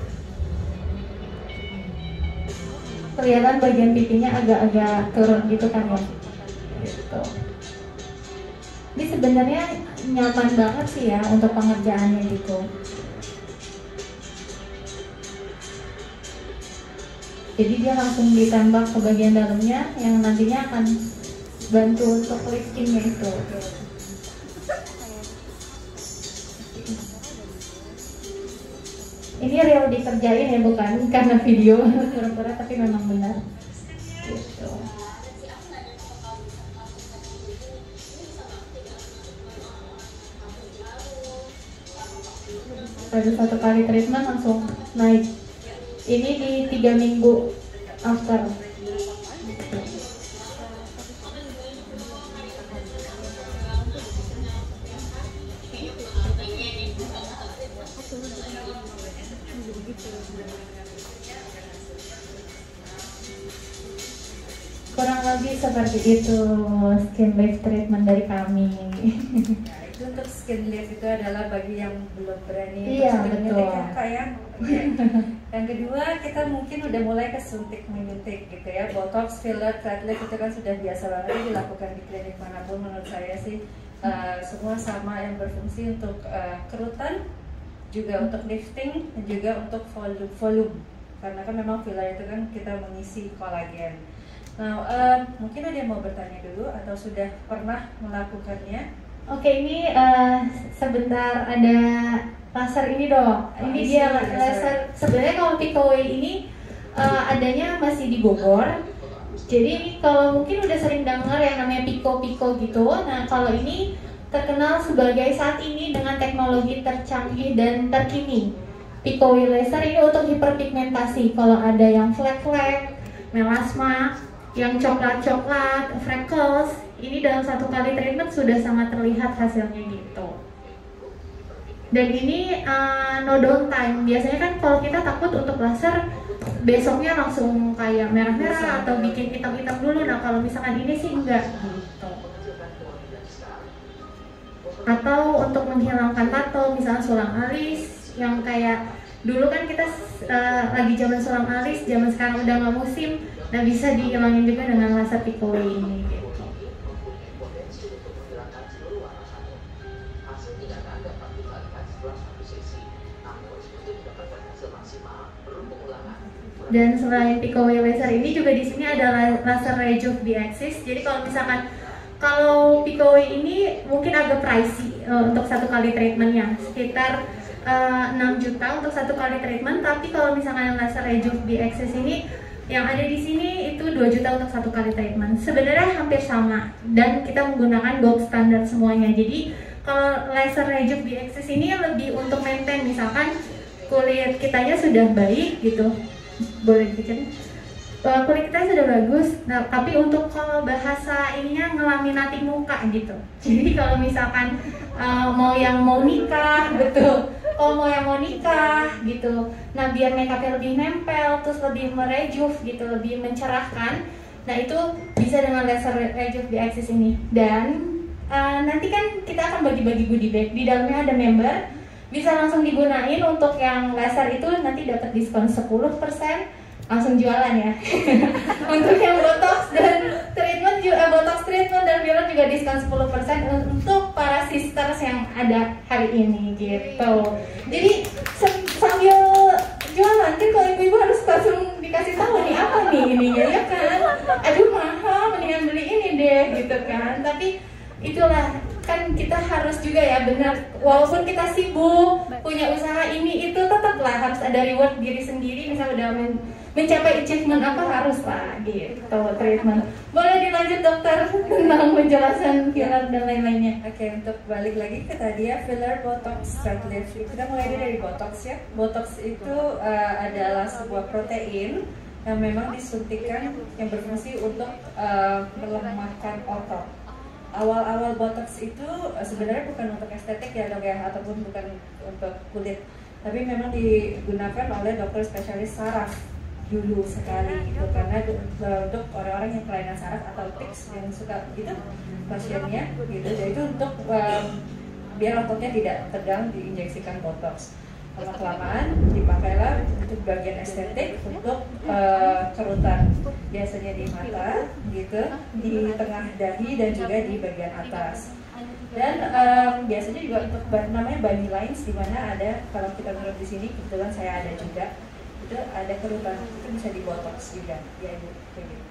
kelihatan bagian pipinya agak-agak turun gitu kan ya. Gitu. Ini sebenarnya nyaman banget sih ya untuk pengerjaannya gitu. Jadi dia langsung ditembak ke bagian dalamnya yang nantinya akan bantu untuk liftingnya itu. Ini real dikerjain ya, bukan karena video pura-pura, tapi memang benar. Gitu. Pada satu kali treatment langsung naik. Ini di tiga minggu after. Kurang lebih seperti itu skin lift treatment dari kami. Nah, itu untuk skin lift itu adalah bagi yang belum berani Iya, untuk betul. menyuntik muka ya. Oke. Yang kedua, kita mungkin udah mulai ke suntik menyuntik gitu ya. Botox, filler, thread lift itu kan sudah biasa banget dilakukan di klinik manapun. Menurut saya sih uh, semua sama, yang berfungsi untuk uh, kerutan, juga untuk lifting, dan juga untuk volume, volume. Karena kan memang filler itu kan kita mengisi kolagen. Nah, uh, mungkin ada yang mau bertanya dulu atau sudah pernah melakukannya? Oke, ini uh, sebentar ada laser ini dok. Ini Oh, dia laser. laser. Sebenarnya kalau Picoway ini uh, adanya masih di Bogor. Jadi kalau mungkin udah sering dengar yang namanya Pico Pico gitu. Nah kalau ini terkenal sebagai saat ini dengan teknologi tercanggih dan terkini. Picoway laser ini untuk hiperpigmentasi. Kalau ada yang flek-flek, melasma, yang coklat-coklat, freckles, ini dalam satu kali treatment sudah sangat terlihat hasilnya gitu. Dan ini uh, no downtime. Biasanya kan kalau kita takut untuk laser besoknya langsung kayak merah-merah atau bikin hitam-hitam dulu. Nah kalau misalkan ini sih enggak gitu. Atau untuk menghilangkan tato, misalnya sulang alis yang kayak dulu kan kita uh, lagi zaman sulang alis, zaman sekarang udah nggak musim. Nah bisa dihilangin juga dengan laser Picoway ini gitu. Dan selain Picoway laser ini juga di sini ada laser Rejuve B-Axis. Jadi kalau misalkan kalau Picoway ini mungkin agak pricey uh, untuk satu kali treatmentnya, sekitar uh, enam juta untuk satu kali treatment. Tapi kalau misalkan laser Rejuve B-Axis ini yang ada di sini itu dua juta untuk satu kali treatment. Sebenarnya hampir sama dan kita menggunakan gold standard semuanya. Jadi kalau laser Rejuve B-Axis ini lebih untuk maintain, misalkan kulit kitanya sudah baik gitu, boleh dikecil, uh, kulit kita sudah bagus. Nah tapi untuk kalau bahasa ininya ngelaminati muka gitu. Jadi kalau misalkan uh, mau yang mau nikah, betul, kalau mau yang mau nikah gitu, nah biar makeupnya lebih nempel, terus lebih merejuve gitu, lebih mencerahkan. Nah itu bisa dengan laser Rejuve B-Axis ini. Dan uh, nanti kan kita akan bagi-bagi goodie bag, di dalamnya ada member, bisa langsung digunain. Untuk yang laser itu nanti dapat diskon sepuluh persen, langsung jualan ya. Untuk yang botox dan treatment juga, botox treatment dan filler juga diskon sepuluh persen untuk para sisters yang ada hari ini gitu. Jadi sambil jualan kan, kalau ibu-ibu harus langsung dikasih tahu nih apa nih ininya ya kan. Aduh mahal, mendingan beli ini deh gitu kan. Tapi itulah kan kita harus juga ya benar, walaupun kita sibuk punya usaha ini itu tetaplah harus ada reward diri sendiri. Misal udah men mencapai achievement apa harus lah gitu treatment. Boleh dilanjut dokter tentang penjelasan filler dan lain-lainnya. Oke, okay, untuk balik lagi ke tadi ya, filler, botox, straight lift. Kita mulai dari botox ya. Botox itu uh, adalah sebuah protein yang memang disuntikan yang berfungsi untuk uh, melemahkan otot. Awal-awal botox itu uh, sebenarnya bukan untuk estetik ya dok ya, ataupun bukan untuk kulit, tapi memang digunakan oleh dokter spesialis saraf dulu sekali gitu, karena untuk orang-orang yang kelainan saraf atau tics yang suka gitu pasiennya gitu, jadi itu untuk um, biar ototnya tidak tegang diinjeksikan botox. Lama-kelamaan dipakailah untuk bagian estetik untuk uh, kerutan, biasanya di mata gitu, di tengah dahi dan juga di bagian atas. Dan um, biasanya juga untuk namanya bunny lines, di mana ada, kalau kita lihat di sini kebetulan saya ada juga, itu ada kerutan, itu bisa dibotox juga ya ibu, kayak gitu.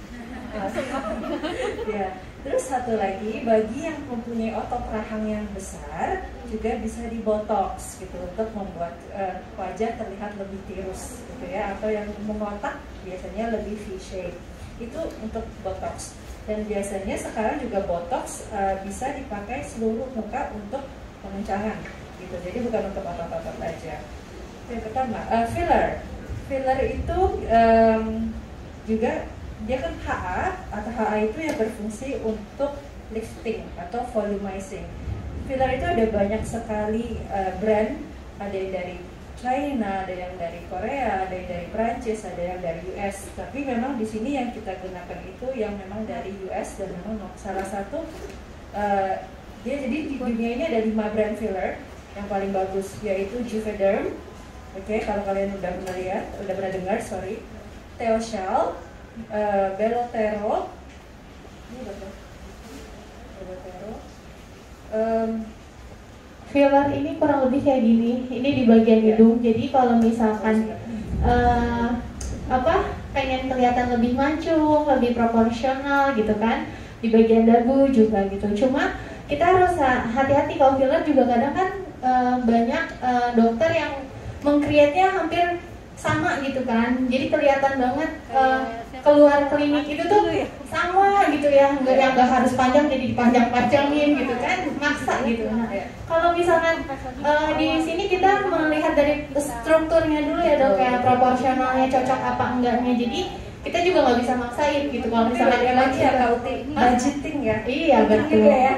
Ya, terus satu lagi, bagi yang mempunyai otot rahang yang besar juga bisa dibotox gitu untuk membuat uh, wajah terlihat lebih tirus gitu ya, atau yang mengotak biasanya lebih V-shape, itu untuk botox. Dan biasanya sekarang juga botox uh, bisa dipakai seluruh muka untuk pengencangan gitu, jadi bukan untuk otot-otot aja. Yang pertama, uh, filler. Filler itu um, juga dia kan H A, atau H A itu yang berfungsi untuk lifting atau volumizing. Filler itu ada banyak sekali uh, brand, ada yang dari China, ada yang dari Korea, ada yang dari Prancis, ada yang dari U S. Tapi memang di sini yang kita gunakan itu yang memang dari U S, dan memang salah satu uh, dia jadi di dunia ini ada lima brand filler yang paling bagus, yaitu Juvederm. Oke, okay, kalau kalian udah pernah lihat, udah pernah dengar, sorry, Teoshal, uh, Belotero, ini berapa? Belotero. Um, Filler ini kurang lebih kayak gini, ini di bagian hidung. Jadi kalau misalkan uh, apa pengen kelihatan lebih mancung, lebih proporsional gitu kan, di bagian dagu juga gitu. Cuma kita harus hati-hati kalau filler juga kadang kan uh, banyak uh, dokter yang meng-create-nya hampir sama gitu kan, jadi kelihatan banget uh, keluar klinik itu tuh sama gitu ya, nggak yang nggak harus panjang jadi dipanjang-panjangin gitu kan, maksa gitu. Nah, kalau misalkan uh, di sini kita melihat dari strukturnya dulu ya dok, kayak proporsionalnya cocok apa enggaknya, jadi kita juga nggak bisa maksain gitu. Kalau misalkan dia lagi ya kauti budgeting ya, iya betul ya.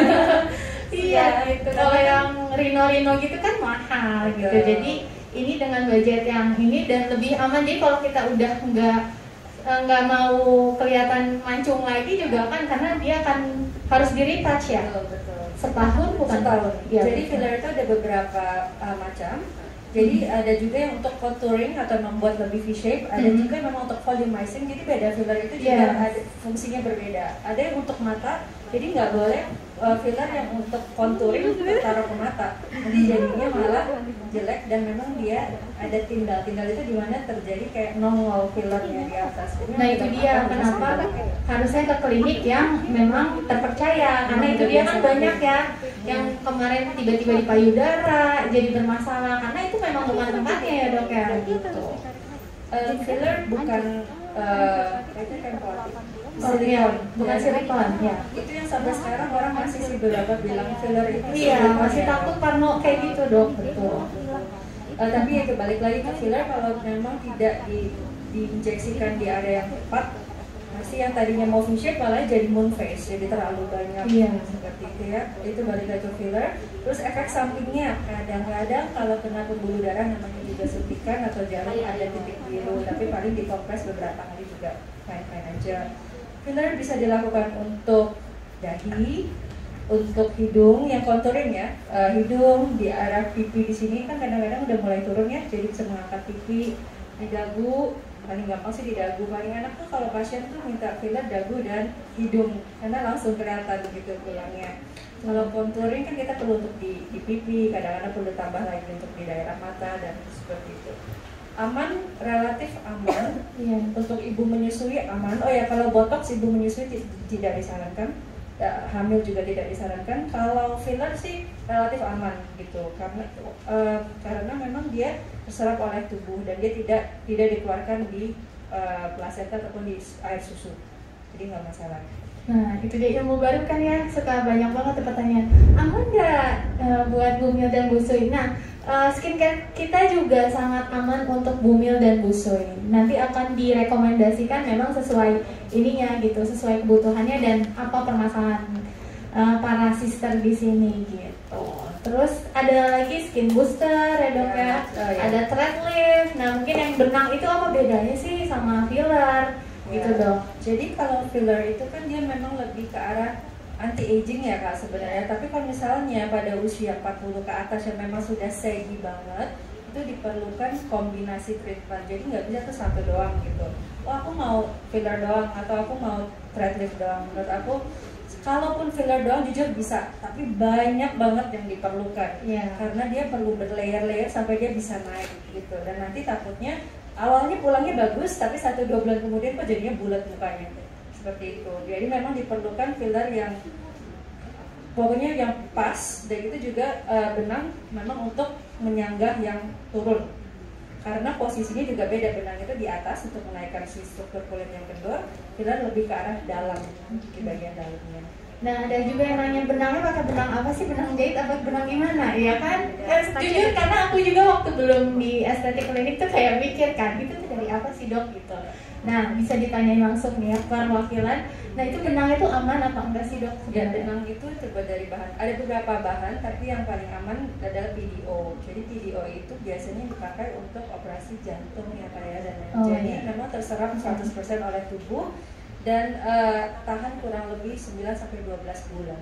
Iya gitu. Kalau yang rino-rino gitu kan mahal gitu, jadi ini dengan budget yang ini dan lebih aman. Jadi kalau kita udah nggak nggak mau kelihatan mancung lagi juga kan, karena dia akan harus di retouch ya. Betul, betul. Setahun bukan setahun. Ya, jadi betul. filler itu ada beberapa uh, macam. Jadi hmm. ada juga yang untuk contouring atau membuat lebih V-shape, ada hmm. juga yang memang untuk volumizing. Jadi beda filler itu juga yeah. ada fungsinya berbeda. Ada yang untuk mata, jadi nggak boleh uh, filler yang untuk contouring taruh ke mata. Nanti jadinya malah jelek, dan memang dia ada tindal-tindal itu di mana terjadi kayak nongol fillernya di atas. Jadi nah itu dia kenapa harusnya ke klinik yang memang terpercaya, karena itu dia kan banyak ya yang kemarin tiba-tiba di payudara jadi bermasalah, karena itu memang bukan tempatnya ya dok ya gitu. Uh, filler bukan uh, itu kan silikon, bukan silikon ya. Itu yang sampai sekarang orang masih sih beberapa bilang filler itu. Iya, masih ya. Takut parno kayak gitu dok, betul. Uh, tapi ya kebalik lagi ke filler, kalau memang tidak di, diinjeksikan di area yang tepat, masih yang tadinya mau V-shape malah jadi moon face, jadi terlalu banyak iya. Seperti itu ya. Itu balik lagi ke filler. Terus efek sampingnya, kadang-kadang kalau kena pembuluh darah namanya juga suntikan atau jarum ada titik biru, tapi paling dikompres beberapa kali juga fine-fine aja. Filler bisa dilakukan untuk dahi, untuk hidung yang contouring ya, uh, hidung di arah pipi di sini kan kadang-kadang udah mulai turun ya, jadi bisa mengangkat pipi, di dagu. Paling gampang sih di dagu, paling enak tuh kalau pasien tuh minta filler dagu dan hidung, karena langsung kelihatan begitu tulangnya. Kalau contouring kan kita perlu untuk di, di pipi, kadang-kadang perlu tambah lagi untuk di daerah mata dan seperti itu. Aman, relatif aman. Iya. Untuk ibu menyusui aman. Oh ya, kalau botox ibu menyusui tidak disarankan ya, hamil juga tidak disarankan. Kalau filler sih relatif aman gitu, karena uh, karena memang dia terserap oleh tubuh dan dia tidak tidak dikeluarkan di uh, plasenta ataupun di air susu, jadi nggak masalah. Nah, itu dia ilmu baru kan ya, suka banyak banget tuh pertanyaan. Aman nggak uh, buat bumil dan busui? Nah, uh, skincare kita juga sangat aman untuk bumil dan busui. Nanti akan direkomendasikan memang sesuai ininya gitu, sesuai kebutuhannya dan apa permasalahan uh, para sister di sini gitu. Terus ada lagi skin booster ya dok ya, oh, ya. Ada thread lift. Nah, mungkin yang benang itu apa bedanya sih sama filler? Gitu dong. Jadi kalau filler itu kan dia memang lebih ke arah anti aging ya kak sebenarnya. Tapi kalau misalnya pada usia empat puluh ke atas yang memang sudah saggy banget, itu diperlukan kombinasi treatment. Jadi nggak bisa tuh satu doang gitu. Oh aku mau filler doang atau aku mau thread lift doang. Menurut aku kalaupun filler doang jujur bisa, tapi banyak banget yang diperlukan. Yeah. Karena dia perlu berlayer-layer sampai dia bisa naik gitu. Dan nanti takutnya awalnya pulangnya bagus, tapi satu dua bulan kemudian kok jadinya bulat mukanya, seperti itu. Jadi memang diperlukan filler yang pokoknya yang pas, dan itu juga uh, benang memang untuk menyanggah yang turun. Karena posisinya juga beda, benang itu di atas untuk menaikkan si struktur kulit yang kedua, filler lebih ke arah dalam di bagian dalamnya. Nah, ada juga yang nanya benangnya pakai benang apa sih? Benang jahit apa benang gimana? Iya kan? Eh, jujur karena aku juga waktu belum di estetik klinik tuh kayak mikir kan, itu tuh dari apa sih dok gitu. Nah, bisa ditanyain langsung nih ya perwakilan. Nah, itu benang itu aman apa enggak sih dok? Ya, benang itu terbuat dari bahan, ada beberapa bahan, tapi yang paling aman adalah P D O. Jadi P D O itu biasanya dipakai untuk operasi jantung ya kayak dan oh, jadi iya. memang terserap seratus persen oleh tubuh dan uh, tahan kurang lebih sembilan sampai dua belas bulan.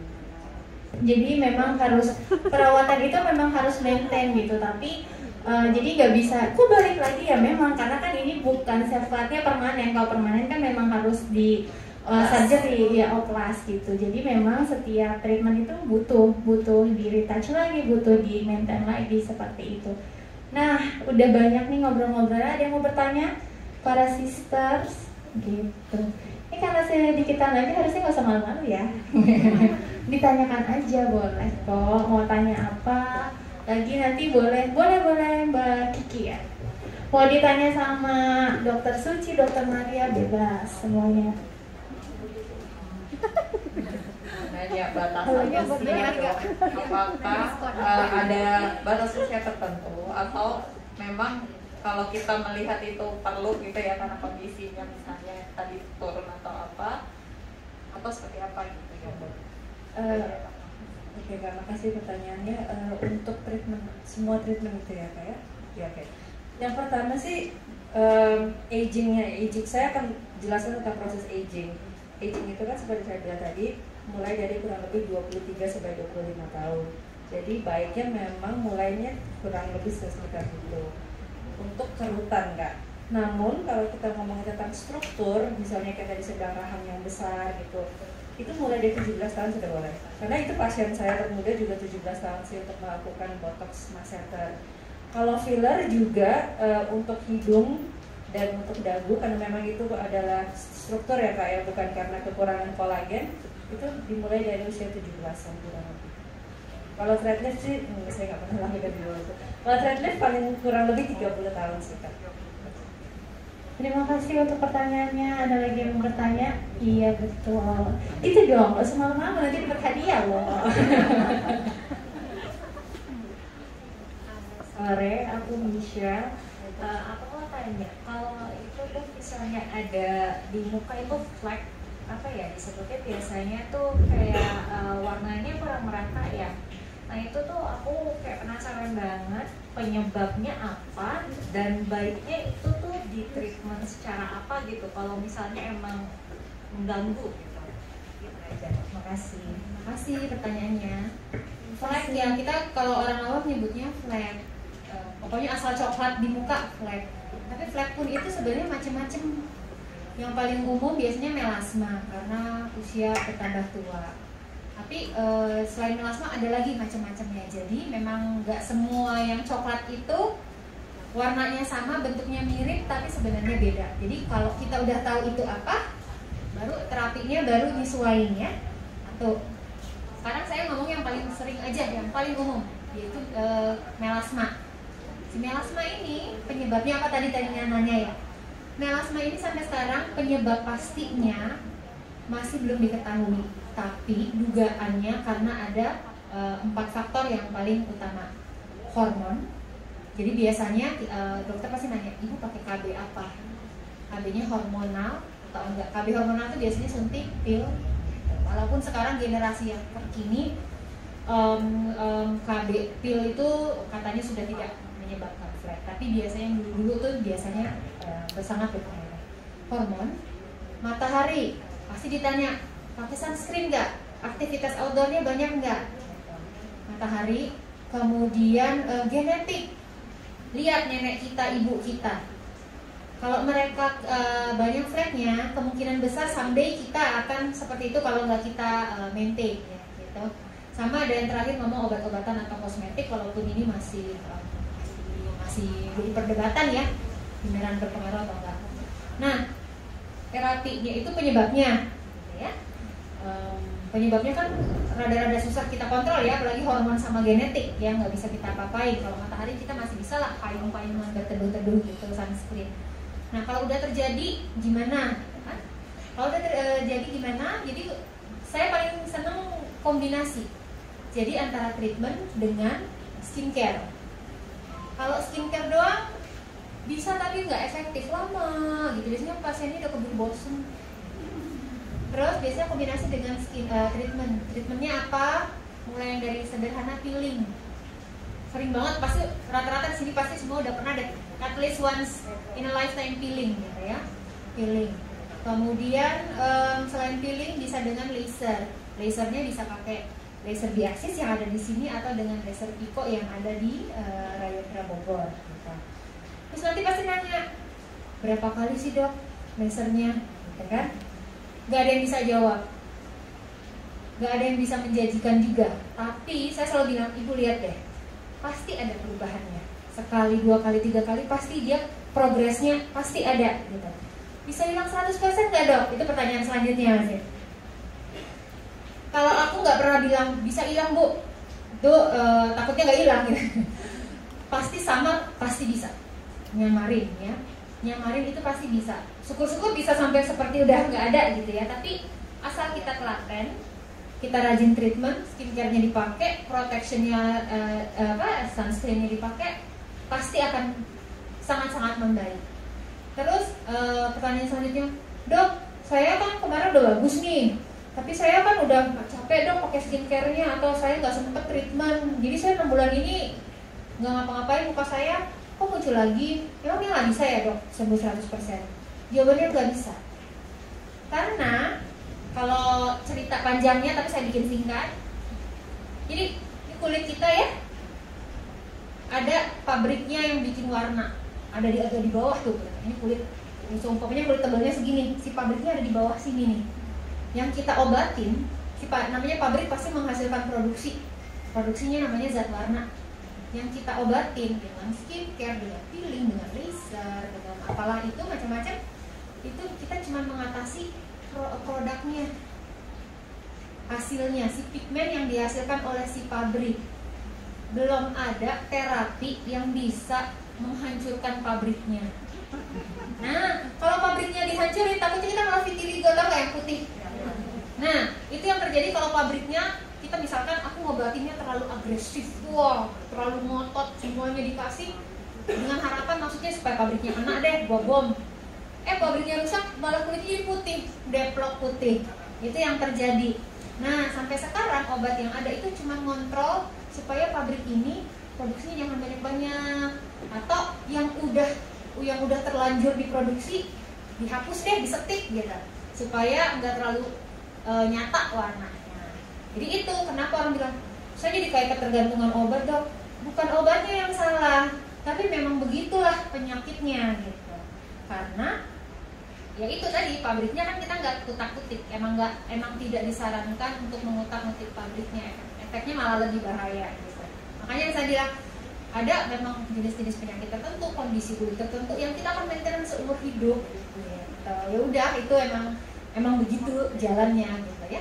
Jadi memang harus perawatan itu memang harus maintain gitu, tapi uh, jadi nggak bisa. Kok balik lagi ya memang karena kan ini bukan sifatnya permanen. Kalau permanen kan memang harus di uh, surgery ya oplas gitu. Jadi memang setiap treatment itu butuh butuh di retouch lagi, butuh di maintain lagi seperti itu. Nah, udah banyak nih ngobrol-ngobrol. Ada yang mau bertanya? Para sisters gitu. Ini karena saya dikitan lagi harusnya nggak usah malu-malu ya. Ditanyakan aja boleh kok, mau tanya apa lagi nanti boleh, boleh boleh Mbak Kiki ya. Mau ditanya sama Dokter Suci, Dokter Maria bebas semuanya. Nah, ya batasannya sih dok. Apakah uh, ada batas usia tertentu atau memang kalau kita melihat itu perlu gitu ya karena kondisinya misalnya tadi turun atau apa atau seperti apa gitu ya dok? Uh, Oke, okay, makasih pertanyaannya. Uh, untuk treatment, semua treatment itu ya kak ya? Ya oke. Okay. Yang pertama sih um, agingnya, aging saya akan jelaskan tentang proses aging. Aging itu kan seperti saya bilang tadi, mulai dari kurang lebih dua puluh tiga sampai dua puluh lima tahun. Jadi baiknya memang mulainya kurang lebih sekitar itu. Untuk kerutan kak. Namun kalau kita ngomongin tentang struktur, misalnya kayak tadi sedang rahang yang besar gitu, itu mulai dari tujuh belas tahun sudah boleh. Karena itu pasien saya termuda juga tujuh belas tahun sih untuk melakukan botox masseter. Kalau filler juga uh, untuk hidung dan untuk dagu, karena memang itu adalah struktur ya kak ya, bukan karena kekurangan kolagen, itu dimulai dari usia tujuh belasan kurang lebih. Kalau thread lift sih, hmm, saya nggak pernah lakukan di luar itu. Kalau thread lift paling kurang lebih tiga puluh tahun sih kak. Terima kasih untuk pertanyaannya. Ada lagi yang mau bertanya? Iya betul. Itu dong, gak usah malu-malu nanti dapat hadiah loh. Sore, aku Misha. Uh, aku mau tanya, kalau itu tuh misalnya ada di muka itu flek apa ya disebutnya biasanya tuh kayak uh, warnanya kurang merata ya. Nah itu tuh aku kayak penasaran banget penyebabnya apa dan baiknya itu tuh di treatment secara apa gitu kalau misalnya emang mengganggu gitu. Gitu aja. Makasih. Makasih pertanyaannya. Flek ya, kita kalau orang awam nyebutnya flek. Uh, pokoknya asal coklat di muka flek. Tapi flek pun itu sebenarnya macam-macam. Yang paling umum biasanya melasma karena usia bertambah tua. Tapi uh, selain melasma ada lagi macam-macamnya. Jadi memang nggak semua yang coklat itu warnanya sama, bentuknya mirip, tapi sebenarnya beda. Jadi kalau kita udah tahu itu apa, baru terapinya baru nyesuaiin ya. Tuh. Sekarang saya ngomong yang paling sering aja, yang paling umum, yaitu e, melasma. Si melasma ini penyebabnya apa tadi tadinya nanya ya? Melasma ini sampai sekarang penyebab pastinya masih belum diketahui, tapi dugaannya karena ada e, empat faktor yang paling utama. Hormon. Jadi biasanya e, dokter pasti nanya, ibu pakai K B apa? K B-nya hormonal atau enggak? K B hormonal itu biasanya suntik, pil. Walaupun sekarang generasi yang terkini um, um, K B pil itu katanya sudah tidak menyebabkan flek, tapi biasanya yang dulu-dulu tuh biasanya uh, sangat berbahaya. Hormon, matahari, pasti ditanya pakai sunscreen nggak, aktivitas outdoornya banyak nggak, matahari, kemudian uh, genetik, lihat nenek kita, ibu kita. Kalau mereka uh, banyak fleknya, kemungkinan besar someday kita akan seperti itu kalau nggak kita uh, maintain ya, gitu. Sama ada yang terakhir ngomong obat-obatan atau kosmetik, walaupun ini masih uh, masih jadi perdebatan ya, beneran berpengaruh atau enggak. Nah, terapinya itu penyebabnya, ya. Um, penyebabnya kan rada-rada susah kita kontrol ya, apalagi hormon sama genetik ya nggak bisa kita apa-apain. Kalau matahari kita masih bisa lah payung-payungan berteduh-teduh gitu, sunscreen. Nah kalau udah terjadi gimana? Kan? Kalau udah terjadi gimana? Jadi saya paling seneng kombinasi. Jadi antara treatment dengan skincare. Kalau skincare doang bisa tapi nggak efektif, lama gitu. Biasanya pasiennya udah keburu bosen. Terus biasanya kombinasi dengan skin uh, treatment. Treatmentnya apa? Mulai dari sederhana peeling. Sering banget pasti rata-rata di sini pasti semua udah pernah deh at least once in a lifetime peeling gitu ya, peeling. Kemudian um, selain peeling bisa dengan laser. Lasernya bisa pakai laser biasis yang ada di sini atau dengan laser Pico yang ada di uh, Rayondra Bogor. Gitu. Terus nanti pasti nanya berapa kali sih dok lasernya, gitu kan? Gak ada yang bisa jawab, gak ada yang bisa menjanjikan juga. Tapi saya selalu bilang, ibu lihat deh, pasti ada perubahannya. Sekali, dua kali, tiga kali pasti dia progresnya pasti ada gitu. Bisa hilang seratus persen nggak dok? Itu pertanyaan selanjutnya Mas. Kalau aku nggak pernah bilang bisa hilang bu, itu uh, takutnya nggak hilang gitu. Pasti sama, pasti bisa. Nyamarin ya, nyamarin itu pasti bisa. Syukur-syukur bisa sampai seperti udah nggak ada gitu ya. Tapi asal kita telaten, kita rajin treatment, skincare-nya dipakai, protection-nya uh, apa, sunscreen-nya dipakai, pasti akan sangat-sangat membaik. Terus uh, pertanyaan selanjutnya, dok, saya kan kemarin udah bagus nih, tapi saya kan udah capek dok pakai skincare-nya, atau saya nggak sempet treatment, jadi saya enam bulan ini nggak ngapa-ngapain muka saya, kok muncul lagi? Emangnya nggak bisa ya dok sembuh seratus persen? Jawabannya nggak bisa, karena kalau cerita panjangnya tapi saya bikin singkat. Jadi ini kulit kita ya, ada pabriknya yang bikin warna, ada di agak di bawah tuh. Ini kulit, umpamanya kulit tebalnya segini, si pabriknya ada di bawah sini nih. Yang kita obatin, si namanya pabrik pasti menghasilkan produksi, produksinya namanya zat warna. Yang kita obatin dengan skincare, dengan peeling, dengan laser, dengan apalah itu macam-macam, itu kita cuma mengatasi produknya, hasilnya, si pigmen yang dihasilkan oleh si pabrik. Belum ada terapi yang bisa menghancurkan pabriknya. Nah, kalau pabriknya dihancurin, takutnya kita malah vitiligo, tau gak yang putih? Nah, itu yang terjadi kalau pabriknya, kita misalkan aku ngobatinnya terlalu agresif, wah, terlalu ngotot, semuanya dikasih dengan harapan maksudnya supaya pabriknya kena deh, gua bom. Eh pabriknya rusak, malah kulitnya putih, deplok putih. Itu yang terjadi. Nah sampai sekarang obat yang ada itu cuma ngontrol supaya pabrik ini produksinya jangan banyak-banyak, atau yang udah yang udah terlanjur diproduksi dihapus deh, disetik gitu, supaya nggak terlalu e, nyata warnanya. Jadi itu kenapa orang bilang saya jadi kayak ketergantungan obat dok. Bukan obatnya yang salah, tapi memang begitulah penyakitnya gitu. Karena ya itu tadi, pabriknya kan kita nggak kutak-kutik, emang nggak, emang tidak disarankan untuk mengutak-ngutik pabriknya, efeknya malah lebih bahaya gitu. Makanya saya bilang ada memang jenis-jenis penyakit tertentu, kondisi kulit tertentu yang kita akan maintain seumur hidup gitu. Ya udah, itu emang emang begitu jalannya gitu ya.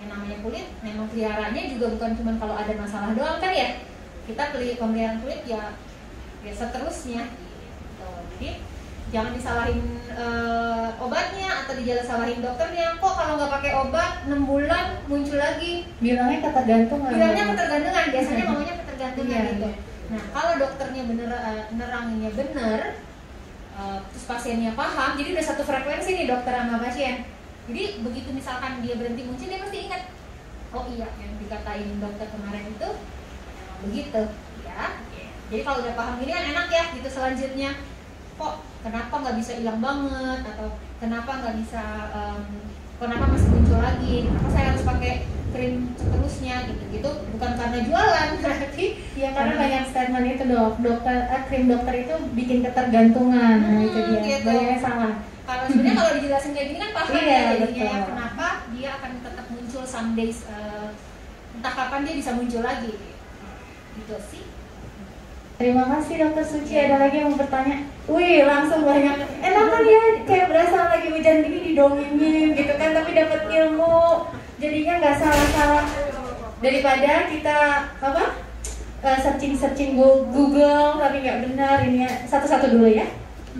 Yang namanya kulit, memang peliharaannya juga bukan cuma kalau ada masalah doang kan ya. Kita beli pemeliharaan kulit ya, ya seterusnya. Gitu. Jadi jangan disalahin uh, obatnya atau dijalahin dokternya. Kok kalau nggak pakai obat enam bulan muncul lagi? Bilangnya ketergantungan. Bilangnya ketergantungan. Biasanya ngomongnya ketergantungan Iya, gitu. iya. Nah kalau dokternya bener uh, neranginnya bener, uh, terus pasiennya paham, jadi udah satu frekuensi nih dokter sama pasien. Jadi begitu misalkan dia berhenti muncul, dia pasti ingat, oh iya yang dikatain dokter kemarin itu memang begitu, ya. Jadi kalau udah paham gini kan enak ya gitu selanjutnya. Kok kenapa nggak bisa hilang banget, atau kenapa nggak bisa, um, kenapa masih muncul lagi, kenapa saya harus pakai krim seterusnya gitu-gitu, bukan karena jualan berarti Ya karena banyak statement itu dok, dokter eh, krim dokter itu bikin ketergantungan, nah Hmm, itu dia, gitu. banyaknya salah. Kalau sebenarnya kalau dijelasin kayak gini kan paham Iya, ya jadinya betul. ya, kenapa dia akan tetap muncul some days, uh, entah kapan dia bisa muncul lagi gitu sih. Terima kasih dokter Suci. Ada lagi yang mau bertanya? Wih, langsung banyak. Enak kan ya, kayak berasa lagi hujan gini didongengin gitu kan, tapi dapat ilmu. Jadinya nggak salah-salah. Daripada kita apa? Uh, searching-searching Google tapi nggak benar. Ini ya. Satu-satu dulu ya.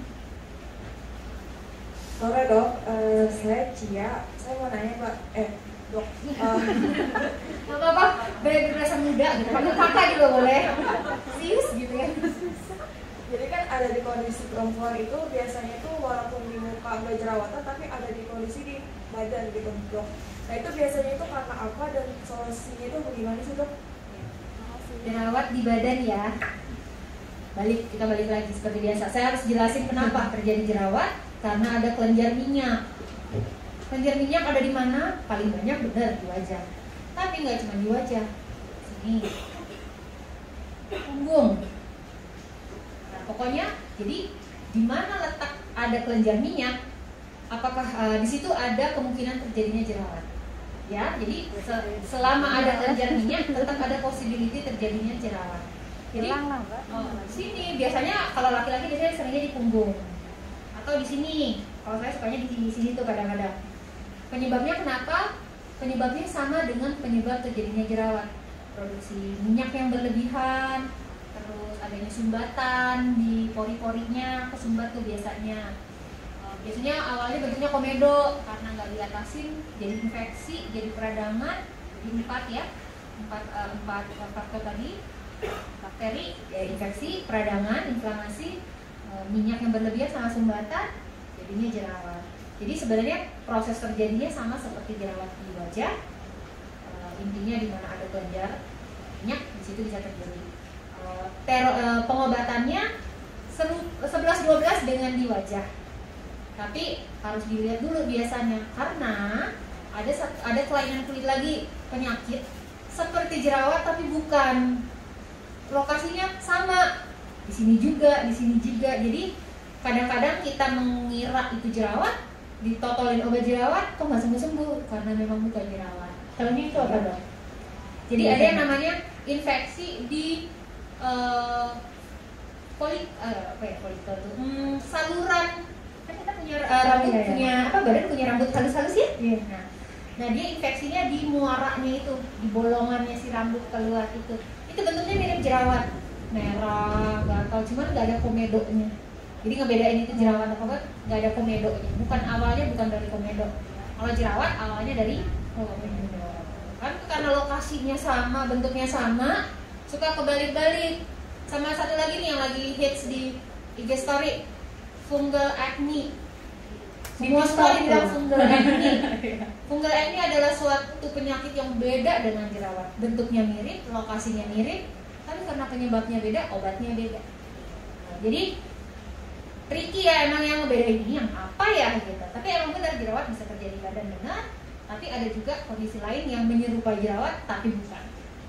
Sore dok, Eh, saya Cia. Saya mau nanya pak, eh dok, eh, Nggak apa-apa, berasa muda gitu, panggil kakak juga boleh. Serius gitu ya. jadi kan ada di kondisi perempuan itu biasanya tuh walaupun di muka nggak jerawatan tapi ada di kondisi di badan gitu dok. Nah itu biasanya itu karena apa dan solusinya itu bagaimana sih dok? Jerawat di badan ya. Balik, kita balik lagi seperti biasa. Saya harus jelasin kenapa terjadi jerawat, karena ada kelenjar minyak. Kelenjar minyak ada di mana? Paling banyak benar di wajah. Tapi nggak cuma di wajah. Sini. Punggung. Nah, pokoknya jadi di mana letak ada kelenjar minyak, apakah uh, di situ ada kemungkinan terjadinya jerawat? Ya, jadi se- selama ada kelenjar minyak tetap ada possibility terjadinya jerawat. Jadi oh, sini biasanya kalau laki-laki biasanya seringnya di punggung atau di sini. Kalau saya sukanya di sini, sini tuh kadang-kadang. Penyebabnya kenapa? Penyebabnya sama dengan penyebab terjadinya jerawat. Produksi minyak yang berlebihan, terus adanya sumbatan di pori-porinya, kesumbat tuh biasanya. Uh, biasanya awalnya bentuknya komedo, karena nggak diatasin jadi infeksi, jadi peradangan, jadi empat ya, empat uh, empat faktor tadi, bakteri, ya, infeksi, peradangan, inflamasi, uh, minyak yang berlebihan sama sumbatan, jadinya jerawat. Jadi sebenarnya proses terjadinya sama seperti jerawat di wajah. Uh, intinya di mana ada kelenjar minyak, di situ bisa terjadi. Uh, tero, uh, pengobatannya sebelas dua belas dengan di wajah. Tapi harus dilihat dulu biasanya, karena ada ada kelainan kulit lagi, penyakit seperti jerawat tapi bukan. Lokasinya sama. Di sini juga, di sini juga. Jadi kadang-kadang kita mengira itu jerawat, ditotolin obat jerawat, kok nggak sembuh-sembuh karena memang bukan jerawat. Kalau ini itu apa dok? Jadi ada yang namanya infeksi di uh, polik, uh, apa ya folikel tuh, hmm, saluran. Kan kita punya uh, rambut, iya, iya. punya apa badan punya rambut halus-halus ya. Iya. Nah, nah dia infeksinya di muaranya itu, di bolongannya si rambut keluar itu. Itu bentuknya mirip jerawat, merah, gatal, cuman nggak ada komedonya. Jadi ngebedain itu jerawat atau enggak, nggak ada komedonya. Bukan awalnya bukan dari komedo. Kalau jerawat awalnya dari komedo. Kan karena lokasinya sama, bentuknya sama, suka kebalik-balik. Sama satu lagi nih yang lagi hits di I G story, fungal acne. Semua story bilang fungal acne. Fungal acne adalah suatu penyakit yang beda dengan jerawat. Bentuknya mirip, lokasinya mirip, tapi karena penyebabnya beda, obatnya beda. Nah, jadi tricky ya emang yang ngebedain ini yang apa ya gitu. Tapi emang benar jerawat bisa terjadi badan benar, tapi ada juga kondisi lain yang menyerupai jerawat tapi bukan.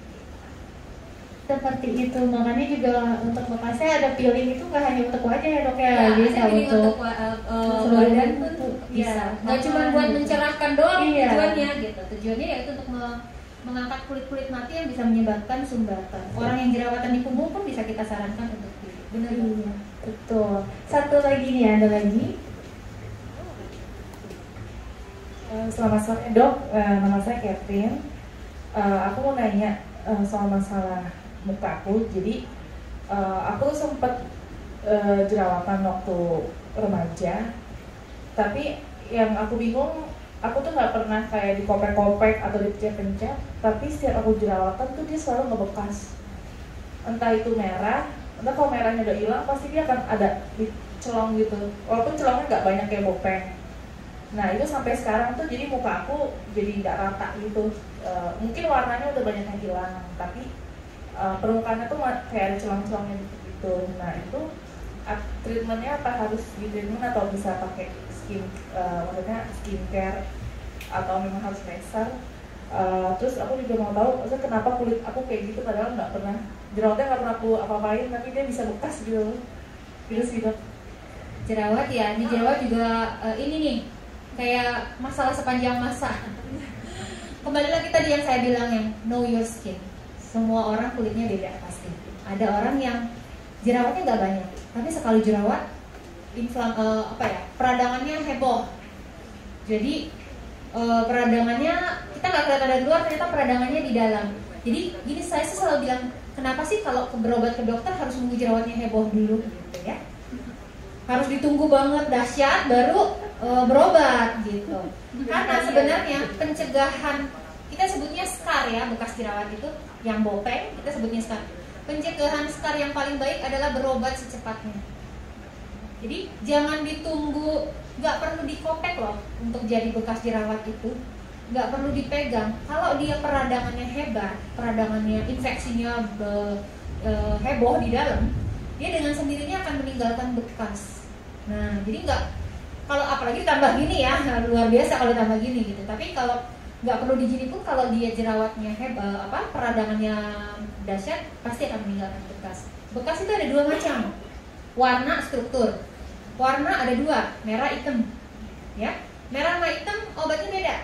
Seperti itu, makanya juga untuk bapak saya ada peeling itu nggak hanya untuk wajah ya dok ya, Ya, bisa ada peeling untuk untuk uh, uh, seluruh badan tubuh. pun Iya, bisa. Nggak cuma makanya. buat mencerahkan doang Iya. tujuannya gitu. Tujuannya yaitu untuk me- mengangkat kulit-kulit mati yang bisa menyebabkan sumbatan. Orang yang jerawatan di punggung pun bisa kita sarankan untuk peeling. Benar ya? Iya, betul. Satu lagi nih, ada lagi. Uh, selamat sore dok, uh, nama saya Catherine. Uh, aku mau nanya uh, soal masalah muka aku. Jadi uh, aku sempat uh, jerawatan waktu remaja, tapi yang aku bingung, aku tuh nggak pernah kayak dikopek-kopek atau dipencet-pencet, tapi setiap aku jerawatan tuh dia selalu ngebekas. Entah itu merah, entah kalau merahnya udah hilang pasti dia akan ada di celong gitu. Walaupun celongnya nggak banyak kayak bopeng. Nah itu sampai sekarang tuh jadi muka aku jadi nggak rata gitu. Uh, mungkin warnanya udah banyak yang hilang, tapi uh, permukaannya tuh kayak ada celong-celongnya gitu. Nah itu uh, treatmentnya apa, harus di treatment atau bisa pakai skin, uh, maksudnya skincare atau memang harus laser? Uh, terus aku juga mau tahu, maksudnya kenapa kulit aku kayak gitu padahal nggak pernah, jerawatnya nggak pernah aku apa-apain, tapi dia bisa bekas gitu. Gitu sih dok. Jerawat ya, ini jerawat juga uh, ini nih kayak masalah sepanjang masa. Kembali lagi tadi yang saya bilang yang know your skin. Semua orang kulitnya beda pasti. Ada orang yang jerawatnya nggak banyak, tapi sekali jerawat, inflam uh, apa ya, peradangannya heboh. Jadi uh, peradangannya kita nggak kelihatan dari luar, ternyata peradangannya di dalam. Jadi gini, saya sih selalu bilang, kenapa sih kalau berobat ke dokter harus nunggu jerawatnya heboh dulu, gitu ya? Harus ditunggu banget dahsyat baru e, berobat gitu. Karena sebenarnya pencegahan, kita sebutnya scar ya, bekas jerawat itu yang bopeng, kita sebutnya scar. Pencegahan scar yang paling baik adalah berobat secepatnya. Jadi jangan ditunggu, nggak perlu dikopek loh untuk jadi bekas jerawat itu, nggak perlu dipegang. Kalau dia peradangannya hebat, peradangannya infeksinya be, e, heboh di dalam, dia dengan sendirinya akan meninggalkan bekas. Nah, jadi nggak, kalau apalagi tambah gini ya, luar biasa kalau tambah gini gitu. Tapi kalau nggak perlu digini pun, kalau dia jerawatnya hebat, apa peradangannya dahsyat, pasti akan meninggalkan bekas. Bekas itu ada dua macam, warna, struktur. Warna ada dua, merah, hitam. Ya, merah sama hitam obatnya beda.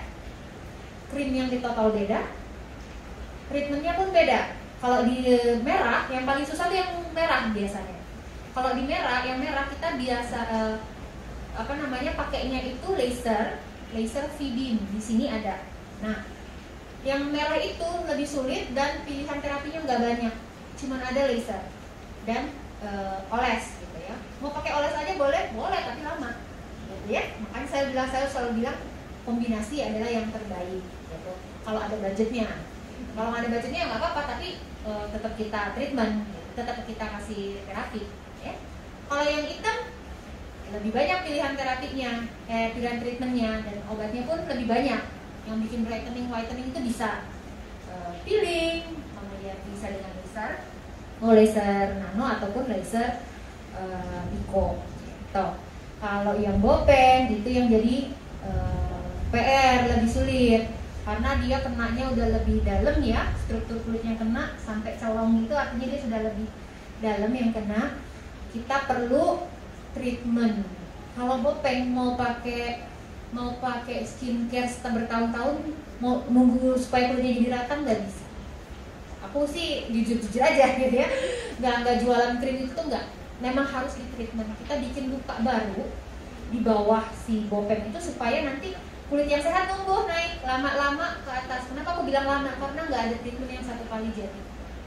Krim yang di total beda, treatmentnya pun beda. Kalau di merah, yang paling susah tuh yang merah biasanya. Kalau di merah, yang merah kita biasa uh, apa namanya pakainya itu laser, laser V-beam. Di sini ada. Nah, yang merah itu lebih sulit dan pilihan terapinya nggak banyak, cuman ada laser dan uh, oles gitu ya. Mau pakai oles aja boleh, boleh tapi lama, gitu ya. Makanya saya bilang, saya selalu bilang kombinasi adalah yang terbaik. Gitu. Kalau ada budgetnya, kalau nggak ada budgetnya nggak apa-apa, tapi uh, tetap kita treatment, tetap kita kasih terapi. Ya. Kalau yang hitam lebih banyak pilihan terapinya, eh, pilihan treatmentnya, dan obatnya pun lebih banyak. Yang bikin brightening, whitening itu bisa uh, peeling, kemudian bisa dengan laser, mau laser nano ataupun laser uh, pico. Gitu. Kalau yang bopeng itu yang jadi uh, P R, lebih sulit karena dia kenanya udah lebih dalam ya, struktur kulitnya kena sampai colong itu, artinya dia sudah lebih dalam yang kena. Kita perlu treatment. Kalau bopeng mau pakai mau pakai skincare setelah bertahun-tahun, mau nunggu supaya kulitnya jadi rata nggak bisa. Aku sih jujur-jujur aja gitu ya, nggak nggak jualan krim itu tuh nggak. Memang harus di treatment. Kita bikin luka baru di bawah si bopeng itu supaya nanti kulit yang sehat tumbuh naik lama-lama ke atas. Kenapa aku bilang lama? Karena nggak ada treatment yang satu kali jadi.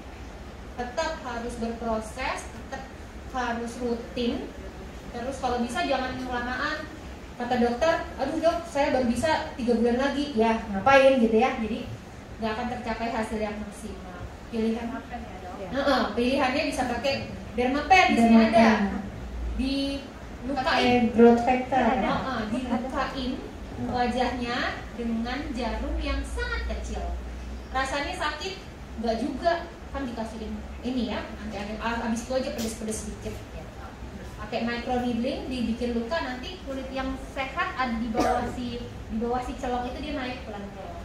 Tetap harus berproses, tetap harus rutin. Terus kalau bisa jangan kelamaan. Kata dokter, aduh dok, saya baru bisa tiga bulan lagi. Ya ngapain gitu ya. Jadi nggak akan tercapai hasil yang maksimal. Pilihan apa ya dok? Ya. Nah, pilihannya bisa pakai dermapen, di sini ada. Di lukain growth factor. Ada, uh, dilukain wajahnya dengan jarum yang sangat kecil. Rasanya sakit? Nggak juga, kan dikasihin ini ya, anti-anti, abis itu aja pedes-pedes sedikit ya. Pakai micro needling, dibikin luka, nanti kulit yang sehat ada di bawah si di bawah si celong itu dia naik pelan-pelan.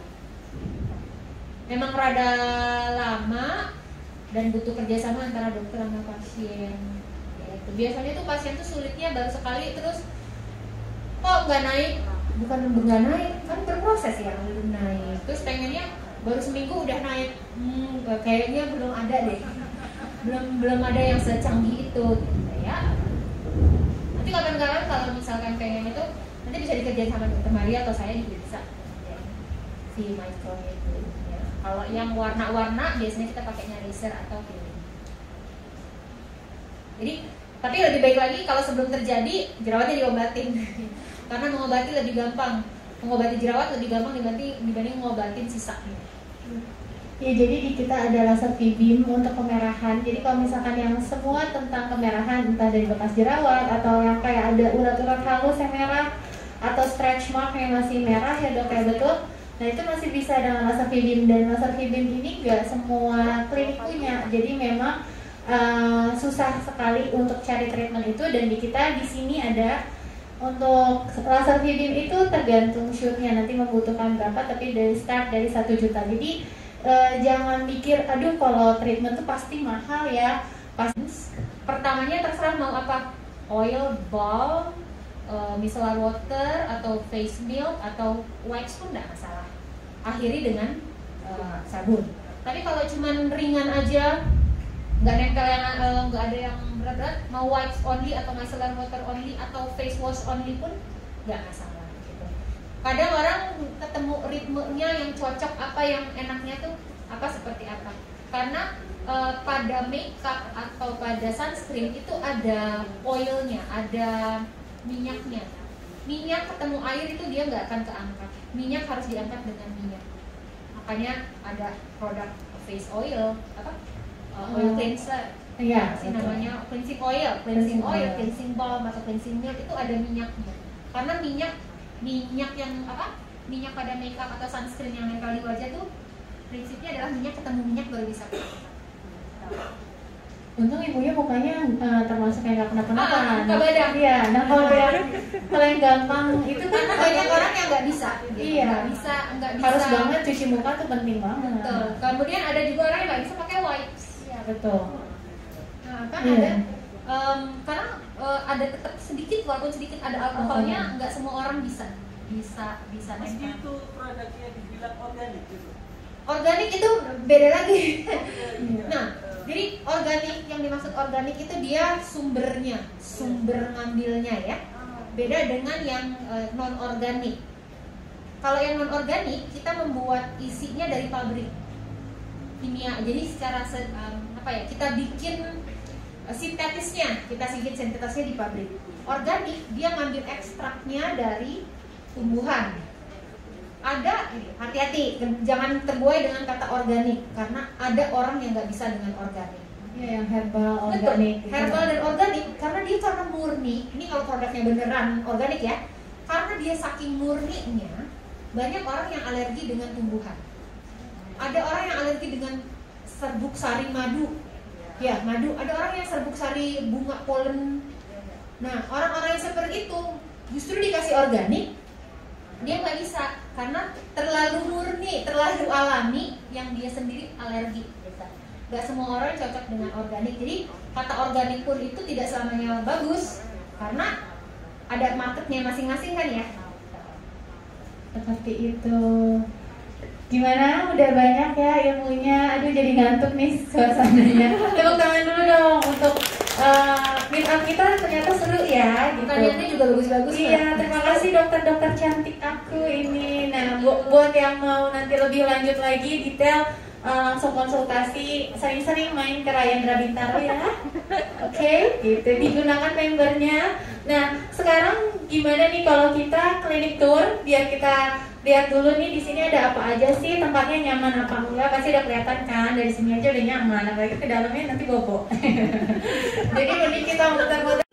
Memang rada lama dan butuh kerjasama antara dokter sama pasien. Ya, itu. Biasanya tuh pasien tuh sulitnya baru sekali terus kok nggak naik, bukan nggak naik, kan berproses ya belum naik. Terus pengennya baru seminggu udah naik, hmm, kayaknya belum ada deh, belum belum ada yang secanggih itu, gitu ya. Nanti kapan-kapan kalau misalkan pengen itu, Nanti bisa dikerjain sama dokter Maria atau saya juga bisa. Ya. Si micronya itu. Ya. Kalau yang warna-warna biasanya kita pakainya laser atau peeling. Jadi, tapi lebih baik lagi kalau sebelum terjadi jerawatnya diobatin. Karena mengobati lebih gampang. Mengobati jerawat lebih gampang dibanding dibanding mengobatin sisanya. Ya, jadi di kita ada laser V-beam untuk kemerahan. Jadi kalau misalkan yang semua tentang kemerahan, entah dari bekas jerawat atau yang kayak ada urat-urat halus yang merah atau stretch mark yang masih merah ya dok ya betul. Nah itu masih bisa dengan laser V-beam, dan laser V-beam ini nggak semua klinik punya. Jadi memang uh, susah sekali untuk cari treatment itu, dan di kita di sini ada untuk laser V-beam itu tergantung shootnya nanti membutuhkan berapa, tapi dari start dari satu juta. Jadi Uh, jangan mikir, aduh kalau treatment tuh pasti mahal ya. Pas pertamanya terserah mau apa, oil, balm, uh, micellar water, atau face milk, atau wax pun nggak masalah. Akhiri dengan uh, sabun. Tapi kalau cuman ringan aja, nggak nempel yang uh, nggak ada yang berat-berat, mau wax only atau micellar water only atau face wash only pun nggak masalah. Kadang orang ketemu ritmenya yang cocok, apa yang enaknya tuh apa seperti apa. Karena e, pada makeup atau pada sunscreen itu ada oilnya, ada minyaknya. Minyak ketemu air itu dia nggak akan keangkat. Minyak harus diangkat dengan minyak. Makanya ada produk face oil, apa uh, oil cleanser. Iya, sih namanya cleansing oil, cleansing oil, cleansing balm atau cleansing milk itu ada minyaknya. Karena minyak minyak yang apa minyak pada makeup atau sunscreen yang nempel di wajah tuh prinsipnya adalah minyak ketemu minyak baru bisa keangkat. Untung ibunya mukanya uh, termasuk yang nggak kenapa-kenapa. Ah, muka badan. Iya, nah kalau yang kalau yang gampang itu kan banyak orang yang nggak bisa. Gitu. Iya. Nggak bisa, nggak bisa. Harus banget cuci muka tuh penting banget. Betul. Kemudian ada juga orang yang nggak bisa pakai wipes. Iya betul. Nah kan Iya. ada um, karena uh, ada tetap sedikit walaupun sedikit ada alkoholnya, nggak semua orang bisa bisa bisa Meski nempel. itu produknya dibilang organik gitu. Organik itu beda lagi. Nah, jadi organik yang dimaksud organik itu dia sumbernya, sumber ngambilnya ya. Beda dengan yang uh, non organik. Kalau yang non organik kita membuat isinya dari pabrik kimia. Jadi secara um, apa ya? Kita bikin uh, sintetisnya, kita bikin sintetisnya di pabrik. Organik dia ngambil ekstraknya dari tumbuhan. Ada, hati-hati, jangan terbuai dengan kata organik karena ada orang yang nggak bisa dengan organik. Iya, yang herbal, Betul, organik. herbal dan organik karena dia karena murni. Ini kalau produknya beneran organik ya, karena dia saking murninya, banyak orang yang alergi dengan tumbuhan. Ada orang yang alergi dengan serbuk sari madu, ya madu. Ada orang yang serbuk sari bunga polen. Nah, orang-orang yang seperti itu justru dikasih organik, dia nggak bisa karena terlalu murni, terlalu alami yang dia sendiri alergi. Gak semua orang cocok dengan organik. Jadi kata organik pun itu tidak selamanya bagus karena ada marketnya masing-masing kan ya. Seperti itu. Gimana? Udah banyak ya ilmunya. Aduh jadi ngantuk nih suasananya. Tepuk tangan dulu dong untuk uh, meet up kita ternyata seru ya. Gitu. Pertanyaannya juga bagus-bagus. Iya, terima kasih dokter-dokter cantik aku ini. Nah, bu buat yang mau nanti lebih lanjut lagi detail, uh, langsung konsultasi, sering-sering main ke Rayandra Bintaro ya. Oke, okay, gitu. Digunakan membernya. Nah, sekarang gimana nih kalau kita klinik tour? Biar kita lihat dulu nih di sini ada apa aja sih, tempatnya nyaman apa enggak? Pasti udah kelihatan kan, dari sini aja udah nyaman. Apalagi ke dalamnya nanti bobo. Jadi mending kita muter-muter